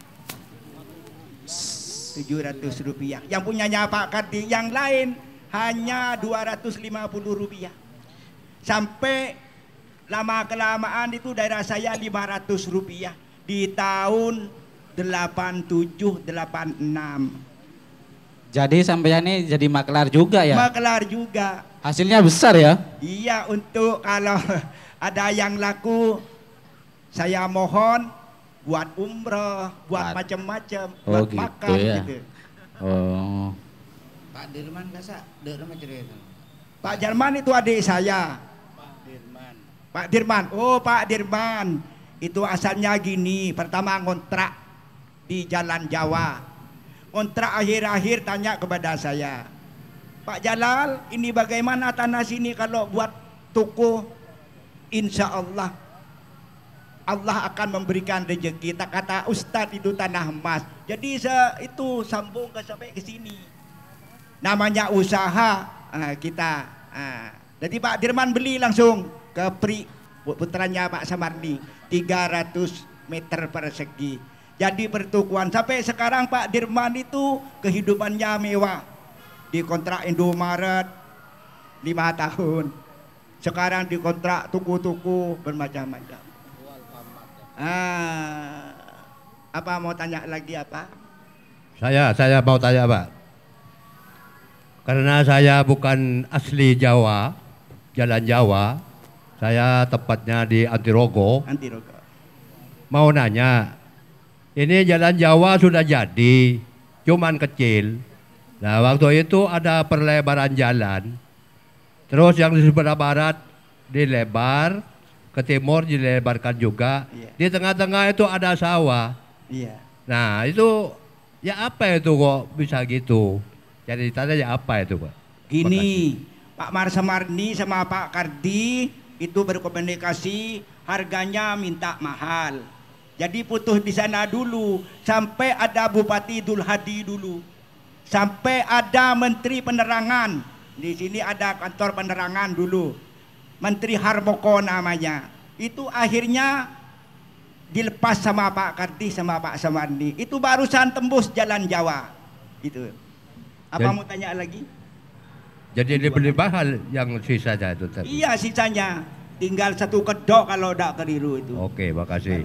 tujuh ratus rupiah. Yang punyanya Pak Kardi, yang lain hanya dua ratus lima puluh rupiah. Sampai lama kelamaan itu daerah saya lima ratus rupiah di tahun delapan tujuh delapan enam. Jadi sampean ini jadi makelar juga ya? Makelar juga. Hasilnya besar ya? Iya, untuk kalau ada yang laku, saya mohon buat umroh, buat macam-macam, oh, buat gitu makan ya? gitu. Oh. Pak Dirman kasa, dek nama cerita. Pak Jerman itu adik saya. Pak Dirman. Pak Dirman, oh Pak Dirman, itu asalnya gini, pertama ngontrak di Jalan Jawa. Kontrak akhir-akhir tanya kepada saya, Pak Jalal, ini bagaimana tanah sini kalau buat toko? Insya Allah Allah akan memberikan rezeki. Tak kata Ustadz itu tanah emas. Jadi se itu sambung ke sampai ke sini. Namanya usaha uh, kita. Uh, jadi Pak Dirman beli langsung ke Pri, putranya Pak Samardi, tiga ratus meter persegi. Jadi pertukuan sampai sekarang Pak Dirman itu kehidupannya mewah. Di kontrak Indomaret lima tahun. Sekarang di kontrak tuku-tuku bermacam-macam. Ah, apa mau tanya lagi apa? Saya, saya mau tanya Pak. Karena saya bukan asli Jawa, Jalan Jawa, saya tepatnya di Antirogo. Antirogo. Mau nanya, ini Jalan Jawa sudah jadi, cuman kecil. Nah waktu itu ada perlebaran jalan, terus yang di sebelah barat dilebar, ke timur dilebarkan juga. Iya. Di tengah-tengah itu ada sawah. Iya. Nah itu, ya apa itu kok bisa gitu? Jadi tanya apa itu Pak? Gini, Pak Marsamarni sama Pak Kardi itu berkomunikasi, harganya minta mahal. Jadi putus di sana dulu, sampai ada Bupati Dul Hadi dulu, sampai ada Menteri Penerangan. Di sini ada kantor penerangan dulu, Menteri Harmoko namanya. Itu akhirnya dilepas sama Pak Kardi sama Pak Samardi. Itu barusan tembus Jalan Jawa. Itu. Apa Jadi, mau tanya lagi? Jadi dibeli mahal yang sisanya itu tadi? Iya sisanya. Tinggal satu kedok kalau tidak keliru itu. Oke, makasih.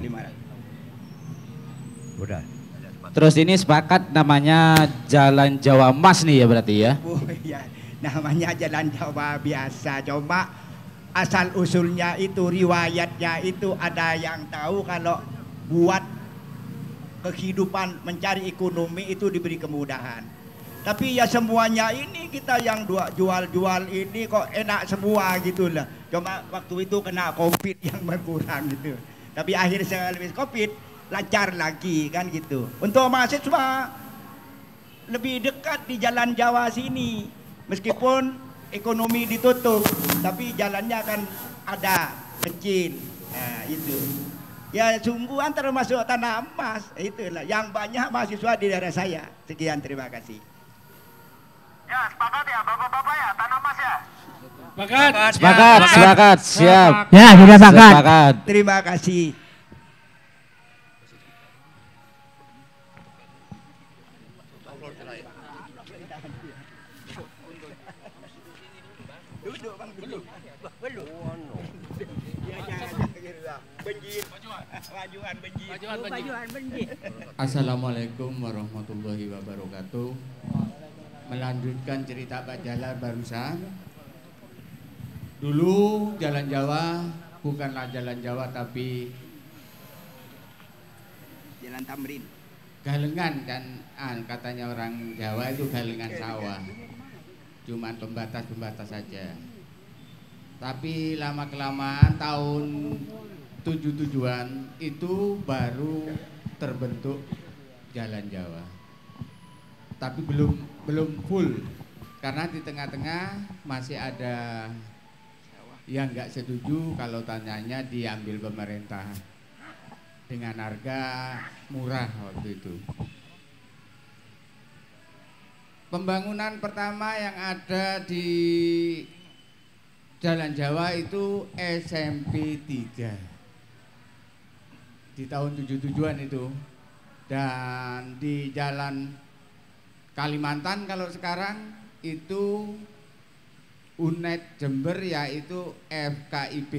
Udah. Terus ini sepakat namanya Jalan Jawa Mas nih ya berarti ya? Oh iya, namanya Jalan Jawa biasa. Cuma asal usulnya itu, riwayatnya itu ada yang tahu kalau buat kehidupan mencari ekonomi itu diberi kemudahan. Tapi ya semuanya ini kita yang jual-jual ini kok enak semua gitu lah. Cuma waktu itu kena Covid yang berkurang gitu. Tapi akhir selesai Covid lancar lagi kan gitu. Untuk mahasiswa lebih dekat di Jalan Jawa sini. Meskipun ekonomi ditutup, tapi jalannya kan ada kecil. Nah itu. Ya sungguhan termasuk tanah emas. Itulah yang banyak mahasiswa di daerah saya. Sekian, terima kasih. Ya, sepakat ya, bapak-bapak ya, tanah emas ya. Sepakat. Sepakat, sepakat, siap. Ya, sudah sepakat. Sepakat. Terima kasih. Duduk bang, duduk. Belum. Assalamualaikum warahmatullahi wabarakatuh. Melanjutkan cerita Pak Jalal barusan. Dulu Jalan Jawa bukanlah Jalan Jawa tapi Jalan Tamrin. galengan kan, ah, katanya orang Jawa itu galengan sawah. Cuman pembatas-pembatas saja. Tapi lama kelamaan tahun tujuh tujuan itu baru terbentuk Jalan Jawa. Tapi belum belum full karena di tengah-tengah masih ada yang nggak setuju kalau tanyanya diambil pemerintah dengan harga murah waktu itu. Pembangunan pertama yang ada di Jalan Jawa itu S M P tiga di tahun tujuh tujuan itu, dan di Jalan Kalimantan kalau sekarang itu U N E D Jember yaitu F K I B.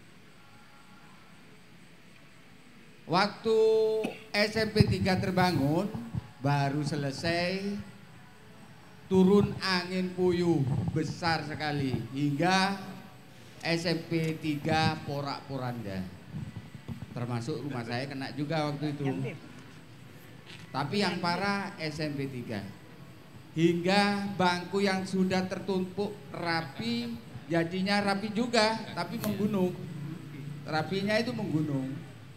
Waktu S M P tiga terbangun baru selesai, turun angin puyuh besar sekali hingga S M P tiga porak-poranda. Termasuk rumah saya kena juga waktu itu. Tapi yang parah S M P tiga. Hingga bangku yang sudah tertumpuk rapi, jadinya rapi juga tapi menggunung. Rapinya itu menggunung.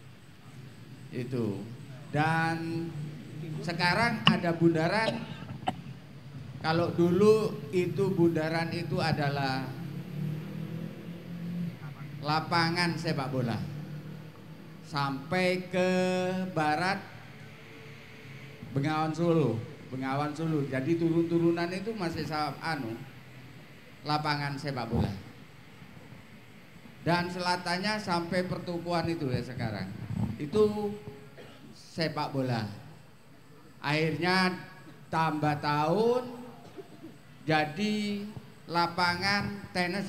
Itu. Dan sekarang ada bundaran. Kalau dulu itu bundaran itu adalah lapangan sepak bola. Sampai ke barat Bengawan Solo, Bengawan Solo. Jadi turun-turunan itu masih sawah anu lapangan sepak bola. Dan selatannya sampai pertukuan itu ya sekarang. Itu sepak bola. Akhirnya tambah tahun jadi lapangan tenis.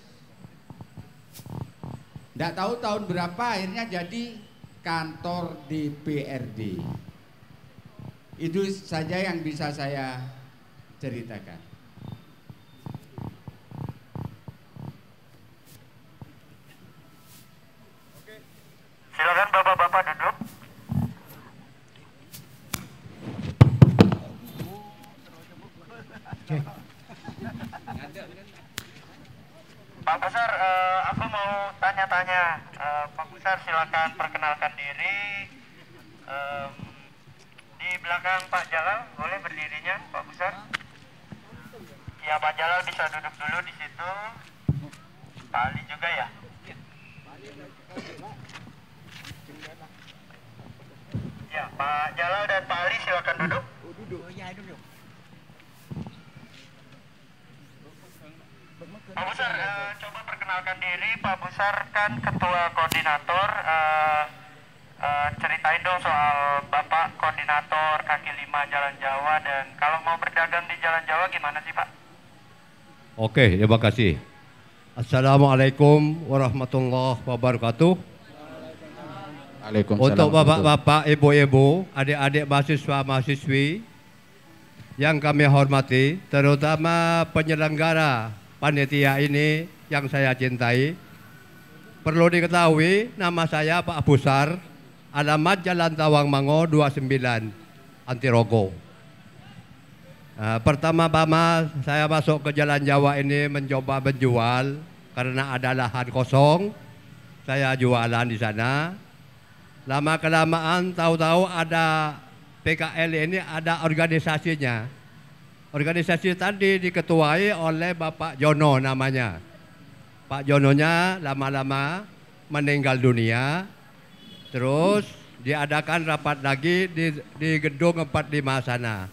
Nggak tahu tahun berapa akhirnya jadi kantor D P R D. Itu saja yang bisa saya ceritakan. Silakan bapak-bapak duduk. Pak Besar, uh, aku mau tanya-tanya. Uh, Pak Besar silakan perkenalkan diri. Um, di belakang Pak Jalal, boleh berdirinya Pak Besar? Ya, Pak Jalal bisa duduk dulu di situ. Pak Ali juga ya? Ya, Pak Jalal dan Pak Ali silakan duduk. Pak Besar, uh, coba perkenalkan diri. Pak Besar kan ketua koordinator. Uh, uh, ceritain dong soal Bapak koordinator kaki lima Jalan Jawa, dan kalau mau berdagang di Jalan Jawa gimana sih Pak? Oke, terima kasih. Assalamualaikum warahmatullahi wabarakatuh. Waalaikumsalam. Untuk bapak-bapak, ibu-ibu, adik-adik mahasiswa-mahasiswi yang kami hormati, terutama penyelenggara panitia ini yang saya cintai, perlu diketahui nama saya Pak Busar, alamat Jalan Tawangmango dua puluh sembilan, Antirogo. Nah, pertama-tama saya masuk ke Jalan Jawa ini mencoba menjual karena ada lahan kosong. Saya jualan di sana. Lama kelamaan tahu-tahu ada P K L ini ada organisasinya. Organisasi tadi diketuai oleh Bapak Jono namanya. Pak Jononya lama-lama meninggal dunia. Terus diadakan rapat lagi di, di gedung empat puluh lima sana.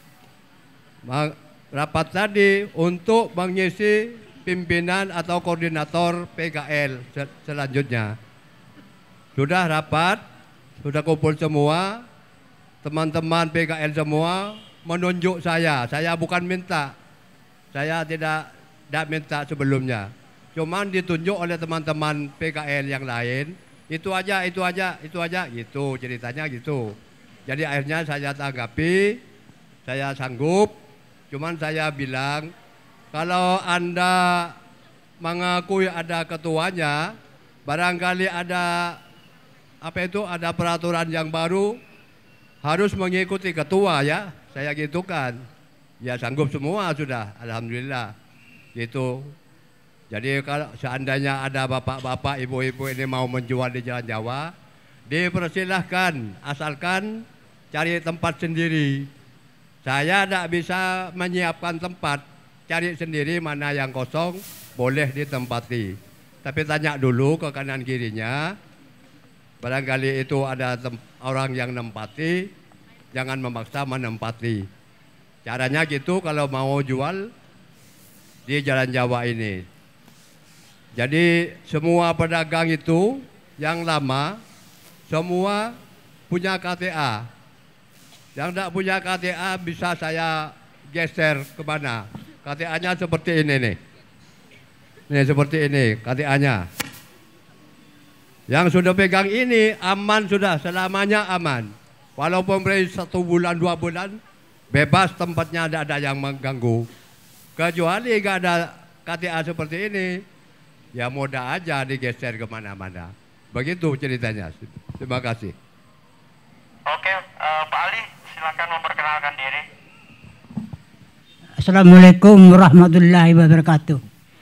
Rapat tadi untuk mengisi pimpinan atau koordinator P K L sel selanjutnya. Sudah rapat, sudah kumpul semua, teman-teman P K L semua menunjuk saya. Saya bukan minta, saya tidak tidak minta sebelumnya. cuman ditunjuk oleh teman-teman P K L yang lain. Itu aja, itu aja, itu aja, gitu ceritanya gitu. Jadi akhirnya saya tanggapi, saya sanggup, cuman saya bilang, kalau Anda mengakui ada ketuanya, barangkali ada apa itu, ada peraturan yang baru, harus mengikuti ketua ya, saya gitu kan. Ya sanggup semua sudah, alhamdulillah, gitu. Jadi kalau seandainya ada bapak-bapak, ibu-ibu ini mau menjual di Jalan Jawa, dipersilahkan, asalkan cari tempat sendiri. Saya tidak bisa menyiapkan tempat, cari sendiri mana yang kosong, boleh ditempati. Tapi tanya dulu ke kanan kirinya, barangkali itu ada orang yang nempati, jangan memaksa menempati. Caranya gitu kalau mau jual di Jalan Jawa ini. Jadi semua pedagang itu yang lama semua punya K T A. Yang tidak punya K T A bisa saya geser kemana. K T A-nya seperti ini nih. Nih seperti ini K T A-nya. Yang sudah pegang ini aman sudah, selamanya aman. Walaupun beri satu bulan, dua bulan, bebas tempatnya, tidak ada yang mengganggu. Kecuali nggak ada K T A seperti ini, ya mudah aja digeser kemana-mana. Begitu ceritanya. Terima kasih. Oke, uh, Pak Ali, silakan memperkenalkan diri. Assalamualaikum warahmatullahi wabarakatuh.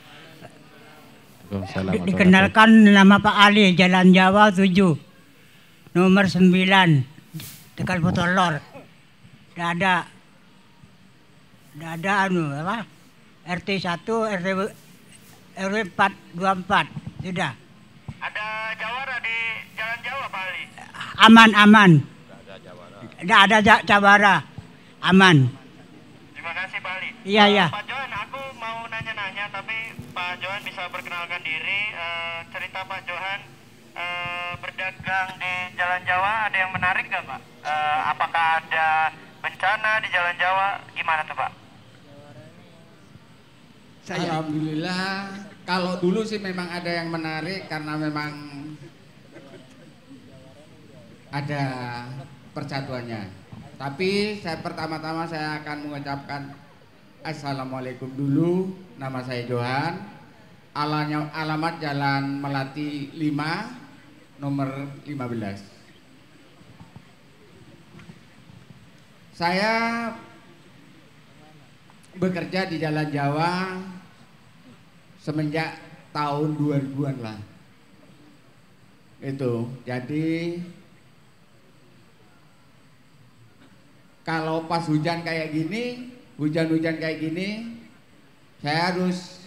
Di dikenalkan nama Pak Ali, Jalan Jawa tujuh, nomor sembilan, Tegal Potolor. Tidak ada, tidak ada anu apa? R T satu, R T R W empat dua empat, sudah. Ada jawara di Jalan Jawa, Pak Ali? Aman, aman. Tidak ada jawara, aman. Terima kasih, Pak Ali. Iya, uh, iya. Pak Johan, aku mau nanya-nanya, tapi Pak Johan bisa perkenalkan diri. Uh, cerita Pak Johan uh, berdagang di Jalan Jawa, ada yang menarik nggak, Pak? Uh, apakah ada bencana di Jalan Jawa? Gimana tuh, Pak? Saya. Alhamdulillah, kalau dulu sih memang ada yang menarik karena memang ada persatuannya. Tapi saya pertama-tama saya akan mengucapkan Assalamualaikum dulu. Nama saya Johan. Alanya, alamat Jalan Melati lima, nomor lima belas. Saya bekerja di Jalan Jawa semenjak tahun dua ribuan lah. Itu. Jadi kalau pas hujan kayak gini, hujan-hujan kayak gini, saya harus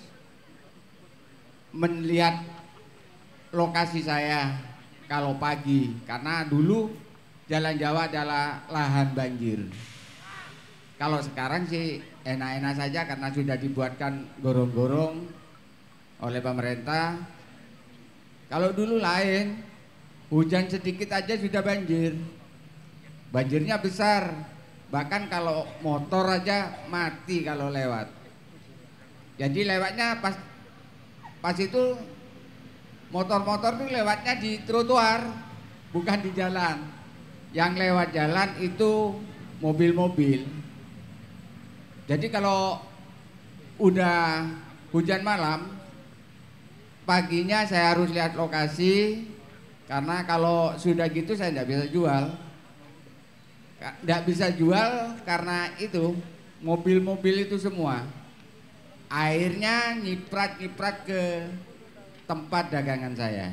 melihat lokasi saya kalau pagi, karena dulu Jalan Jawa adalah lahan banjir. Kalau sekarang sih enak-enak saja karena sudah dibuatkan gorong-gorong oleh pemerintah. Kalau dulu lain, hujan sedikit aja sudah banjir. Banjirnya besar, bahkan kalau motor aja mati kalau lewat. Jadi lewatnya pas pas itu motor-motor tuh lewatnya di trotoar, bukan di jalan. Yang lewat jalan itu mobil-mobil. Jadi kalau udah hujan malam, paginya saya harus lihat lokasi, karena kalau sudah gitu saya tidak bisa jual. Tidak bisa jual karena itu mobil-mobil itu semua airnya nyiprat-nyiprat ke tempat dagangan saya.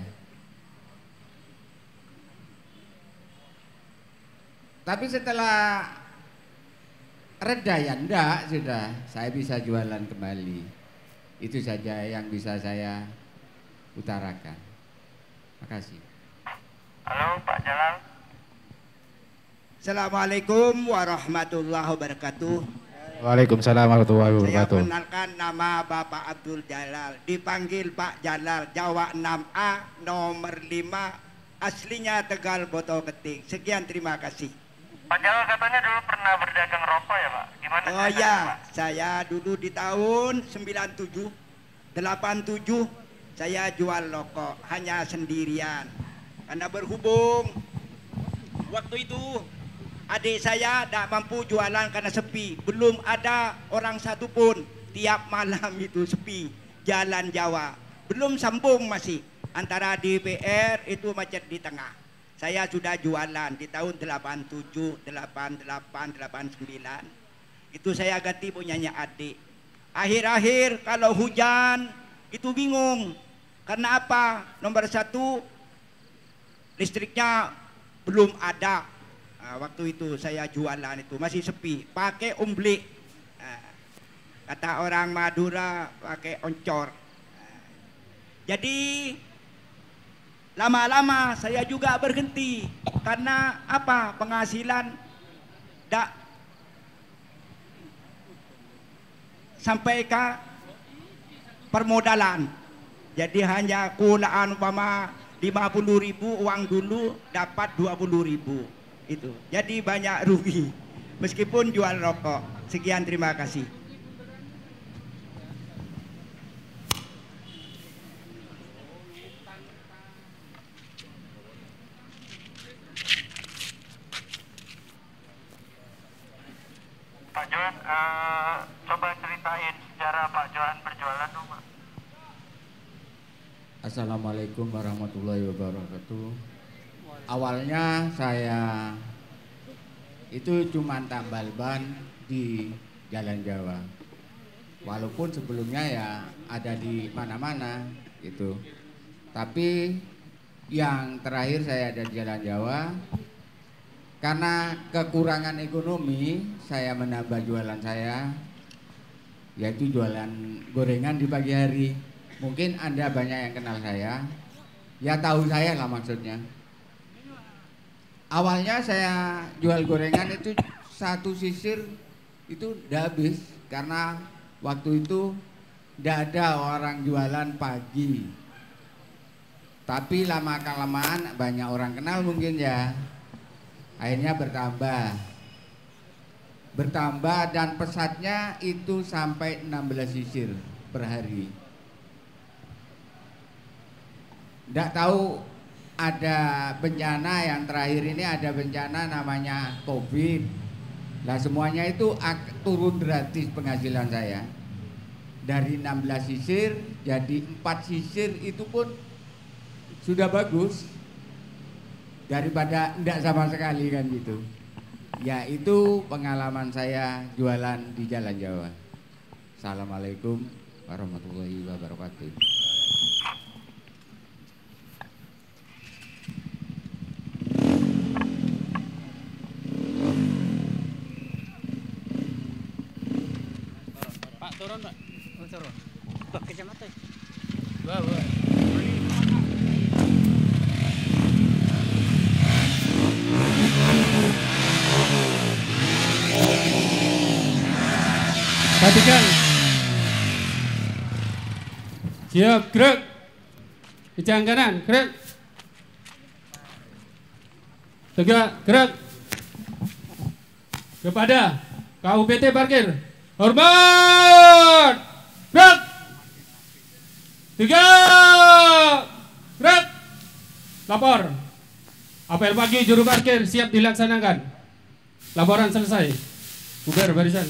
Tapi setelah reda ya enggak, sudah saya bisa jualan kembali. Itu saja yang bisa saya utarakan. Makasih. Halo Pak Jalal. Assalamualaikum warahmatullahi wabarakatuh. Waalaikumsalam warahmatullahi Saya wabarakatuh. kenalkan nama Bapak Abdul Jalal, dipanggil Pak Jalal, Jawa enam A, nomor lima, aslinya Tegal Botol Keting. Sekian, terima kasih. Pak Jalal katanya dulu pernah berdagang rokok ya Pak? Gimana? Oh ya, saya dulu di tahun sembilan tujuh, delapan tujuh saya jual rokok hanya sendirian. Karena berhubung waktu itu adik saya tidak mampu jualan karena sepi. Belum ada orang satu pun, tiap malam itu sepi. Jalan Jawa. Belum sambung masih. Antara D P R itu macet di tengah. Saya sudah jualan di tahun delapan tujuh, delapan delapan, delapan sembilan. Itu saya ganti punyanya adik. Akhir-akhir kalau hujan itu bingung. Karena apa? Nomor satu, listriknya belum ada. Nah, waktu itu saya jualan itu masih sepi, pakai umblik. Nah, kata orang Madura pakai oncor. Nah, jadi lama-lama saya juga berhenti karena apa? Penghasilan tak sampai ke permodalan. Jadi hanya kulaan umpama lima puluh ribu uang dulu dapat dua puluh ribu itu. Jadi banyak rugi meskipun jual rokok. Sekian, terima kasih. Pak Johan, uh, coba ceritain sejarah Pak Johan berjualan dong, Pak. Assalamualaikum warahmatullahi wabarakatuh. Awalnya saya itu cuma tambal ban di Jalan Jawa. Walaupun sebelumnya ya ada di mana-mana gitu. Tapi yang terakhir saya ada di Jalan Jawa. Karena kekurangan ekonomi, saya menambah jualan saya, yaitu jualan gorengan di pagi hari. Mungkin Anda banyak yang kenal saya, ya tahu saya lah maksudnya. Awalnya saya jual gorengan itu satu sisir itu udah habis, karena waktu itu tidak ada orang jualan pagi. Tapi lama-kelamaan banyak orang kenal mungkin ya. Akhirnya bertambah Bertambah dan pesatnya itu sampai enam belas sisir per hari. Tidak tahu ada bencana yang terakhir ini, ada bencana namanya COVID. Nah semuanya itu turun gratis penghasilan saya. Dari enam belas sisir jadi empat sisir, itu pun sudah bagus daripada tidak sama sekali kan gitu. Ya itu pengalaman saya jualan di Jalan Jawa. Assalamualaikum warahmatullahi wabarakatuh. Pak turun Pak. Oh, turun. Pak kecamatan. Wah, wah. Perhatikan. Siap, gerak. Kejang kanan, gerak. Tegak, gerak. Kepada K U P T parkir. Hormat. Gerak. Tiga. Gerak. Lapor. Apel pagi juru parkir siap dilaksanakan. Laporan selesai. Bubar barisan.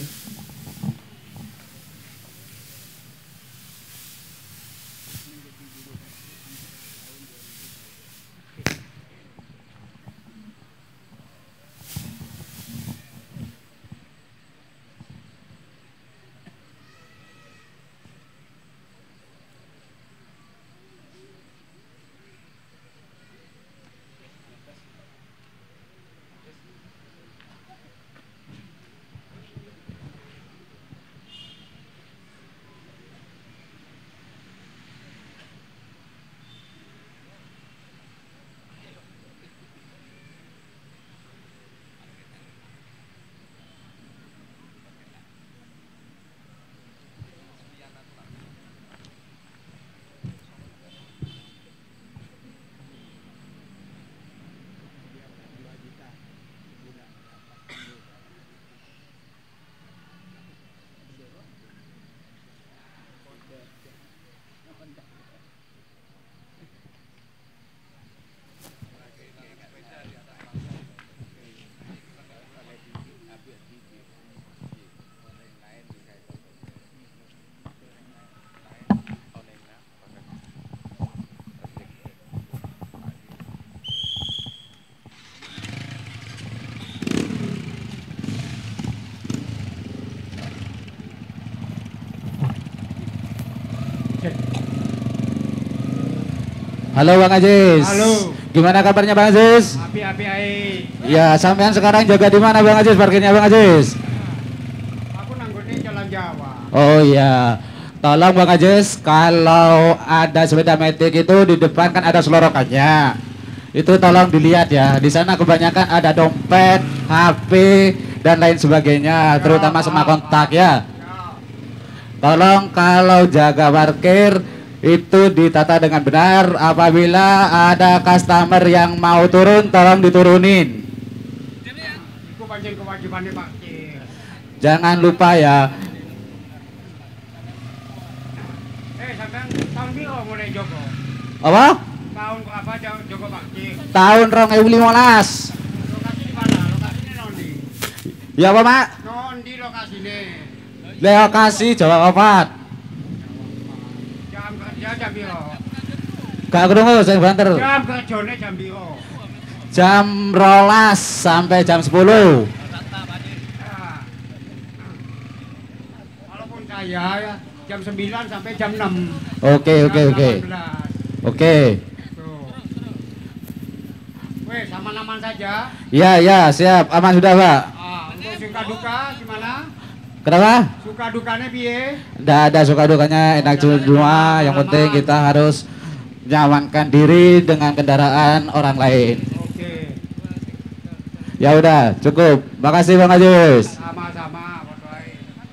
Halo Bang Ajis. Halo. Gimana kabarnya Bang Ajis? Api-api ae. Ya, sampean sekarang jaga di mana Bang Ajis? Parkirnya Bang Ajis? Aku nanggone Jalan Jawa. Oh iya. Tolong Bang Ajis, kalau ada sepeda metik itu di depan kan ada selorokannya. Itu tolong dilihat ya. Di sana kebanyakan ada dompet, H P dan lain sebagainya, terutama sama kontak ya. Tolong kalau jaga parkir itu ditata dengan benar. Apabila ada customer yang mau turun, tolong diturunin. Iku pancen kewajibannya parkir. Jangan lupa ya. Eh, sampean tahun piro mulai jogo? Apa? Tahun apa jogo parkir? Tahun dua ribu lima belas. Lokasi di mana? Lokasinya nondi. Ya apa Mak? Nondi lokasinya. Lokasi Jawa Barat. Jam kerja jam piro? Gak krungu sing banter. Jam kerjane jam piro? Jam rolas sampai jam sepuluh. Walaupun saya ya jam sembilan sampai jam enam. Oke oke oke. Oke. Weh, sama-sama saja. Ya ya siap, aman sudah Pak. Ah, untuk suka duka gimana? Kenapa? Suka dukanya piye? Nggak ada suka dukanya, enak semua. Yang penting kita harus nyamankan diri dengan kendaraan orang lain. Oke. Ya udah, cukup. Makasih Bang Ajis. Sama-sama, Pak Tuai.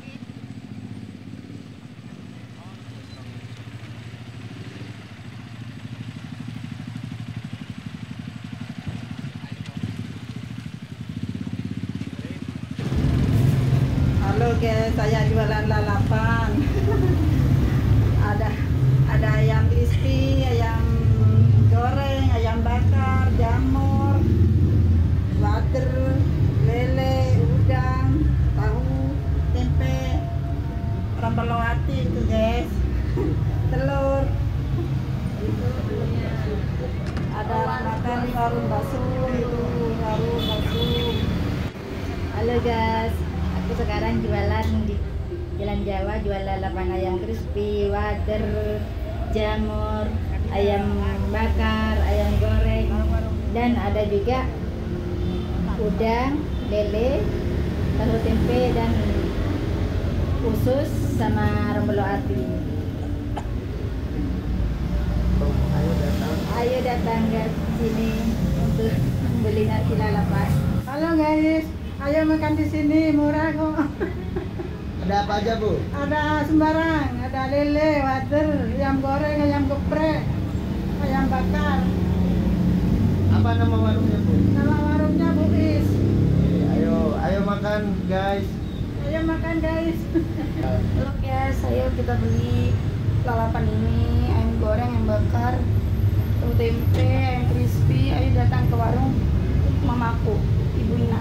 Halo guys, saya jualan lalapan. ada ada ayam crispy, ayam goreng, ayam bakar, jamur, water, lele, udang, tahu, tempe, rambelowati itu guys, telur. Itu ada makan warung bakso, itu warung bakso. Halo guys, aku sekarang jualan di Jalan Jawa, jual lalapan ayam crispy, wader, jamur, ayam bakar, ayam goreng, dan ada juga udang, lele, tahu tempe, dan usus sama rembelo ati. Ayo datang ke sini untuk membeli nasi lalapan. Halo guys, ayo makan di sini, murah kok. Ada apa aja Bu? Ada sembarang, ada lele, water, ayam goreng, ayam geprek, ayam bakar. Apa nama warungnya Bu? Nama warungnya Bu Is. Ayo, ayo makan guys. Ayo makan guys. Halo guys, ayo kita beli lalapan ini, ayam goreng, ayam bakar, tahu tempe, ayam crispy. Ayo datang ke warung mamaku, Ibu Ina.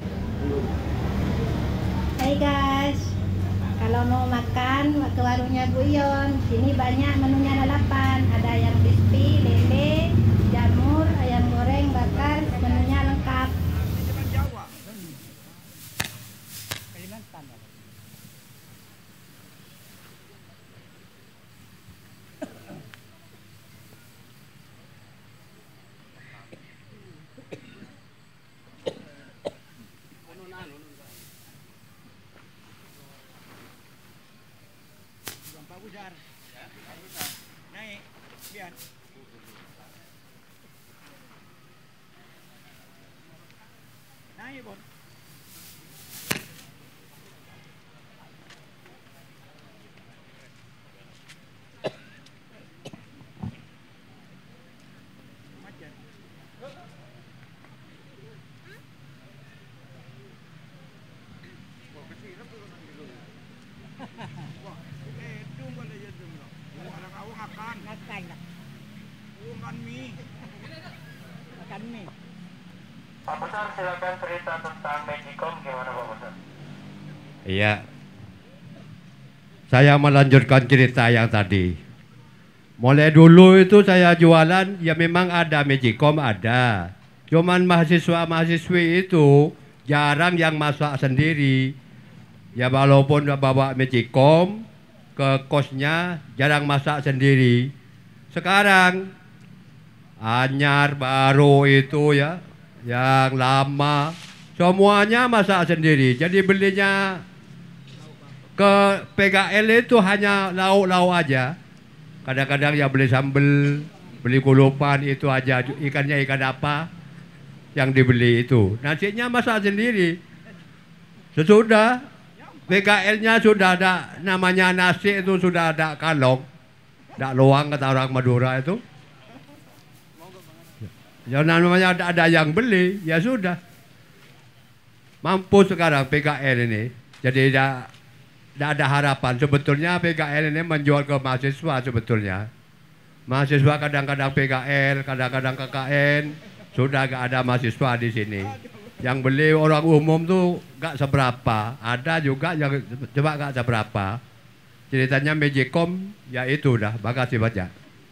Hai guys, kalau mau makan ke warungnya Bu Ion, sini banyak menunya lalapan, ada ayam crispy, lele, jamur, ayam goreng bakar, menunya lengkap. Naik, biar. Naik, Bon. Pak Besar, silakan cerita tentang Magicom gimana Pak Besar? Iya. Saya melanjutkan cerita yang tadi. Mulai dulu itu saya jualan, ya memang ada Magicom ada. Cuman mahasiswa-mahasiswi itu jarang yang masak sendiri. Ya walaupun bawa Magicom ke kosnya, jarang masak sendiri. Sekarang anyar, baru itu ya, yang lama, semuanya masak sendiri. Jadi belinya ke P K L itu hanya lauk-lauk aja. Kadang-kadang ya beli sambal, beli kulupan itu aja, ikannya ikan apa yang dibeli itu. Nasinya masak sendiri. Sesudah P K L-nya sudah ada namanya nasi itu sudah ada kalong, tidak loang kata orang Madura itu. Ya namanya ada, ada yang beli, ya sudah. Mampu sekarang P K L ini. Jadi tidak tidak ada harapan. Sebetulnya P K L ini menjual ke mahasiswa sebetulnya. Mahasiswa kadang-kadang P K L, kadang-kadang K K N, sudah gak ada mahasiswa di sini. Yang beli orang umum tuh gak seberapa. Ada juga yang coba gak seberapa. Ceritanya Magicom, ya itu dah. Makasih banyak.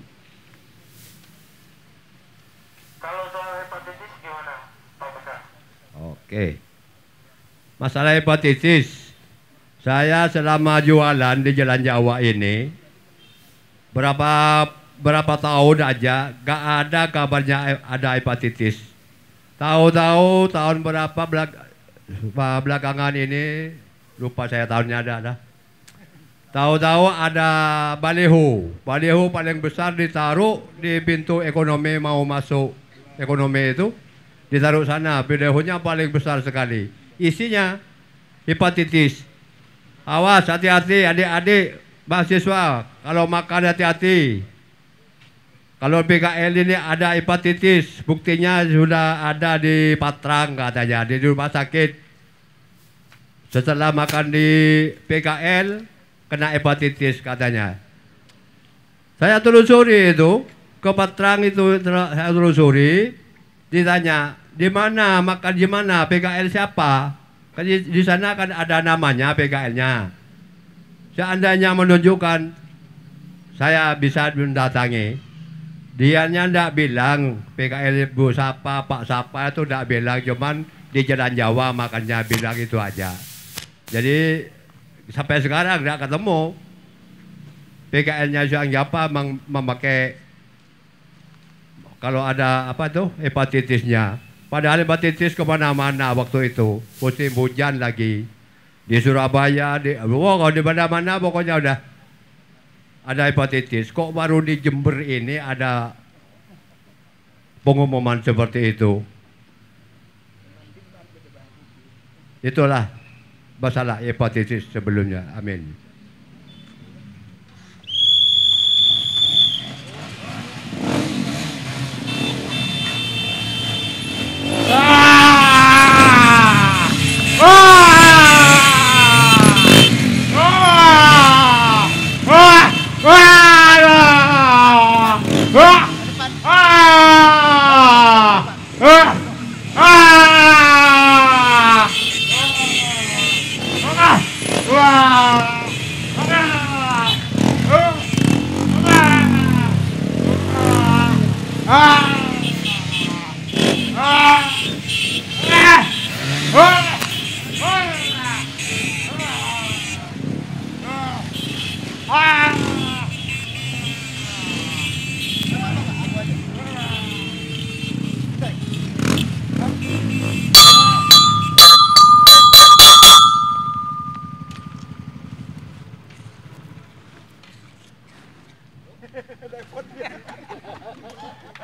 Kalau soal hepatitis gimana, Pak Besar? Oke. Masalah hepatitis, saya selama jualan di Jalan Jawa ini berapa berapa tahun aja gak ada kabarnya ada hepatitis. Tahu-tahu tahun berapa belak belakangan ini, lupa saya tahunnya ada ada. Tahu-tahu ada baliho, baliho paling besar ditaruh di pintu ekonomi mau masuk ekonomi itu, ditaruh sana. Balihonya paling besar sekali. Isinya hepatitis. Awas, hati-hati adik-adik mahasiswa, kalau makan hati-hati. Kalau P K L ini ada hepatitis, buktinya sudah ada di Patrang katanya, di rumah sakit. Setelah makan di P K L, kena hepatitis katanya. Saya telusuri itu, ke Patrang itu saya telusuri, ditanya, di mana, makan di mana, P K L siapa? Kan di, di sana kan ada namanya P K L-nya. Seandainya menunjukkan, saya bisa mendatangi. Dianya ndak bilang P K L Bu Sapa, Pak Sapa itu ndak bilang, cuman di Jalan Jawa makannya bilang itu aja. Jadi sampai sekarang ndak ketemu P K L-nya yang siapa mem memakai kalau ada apa tuh hepatitisnya. Padahal hepatitis kemana-mana waktu itu, musim hujan lagi di Surabaya, di oh, kalau di mana-mana pokoknya udah ada hepatitis. Kok baru di Jember ini ada pengumuman seperti itu? Itulah masalah hepatitis sebelumnya. Amin.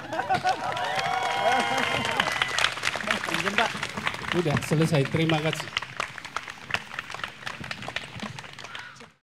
Udah selesai, terima kasih.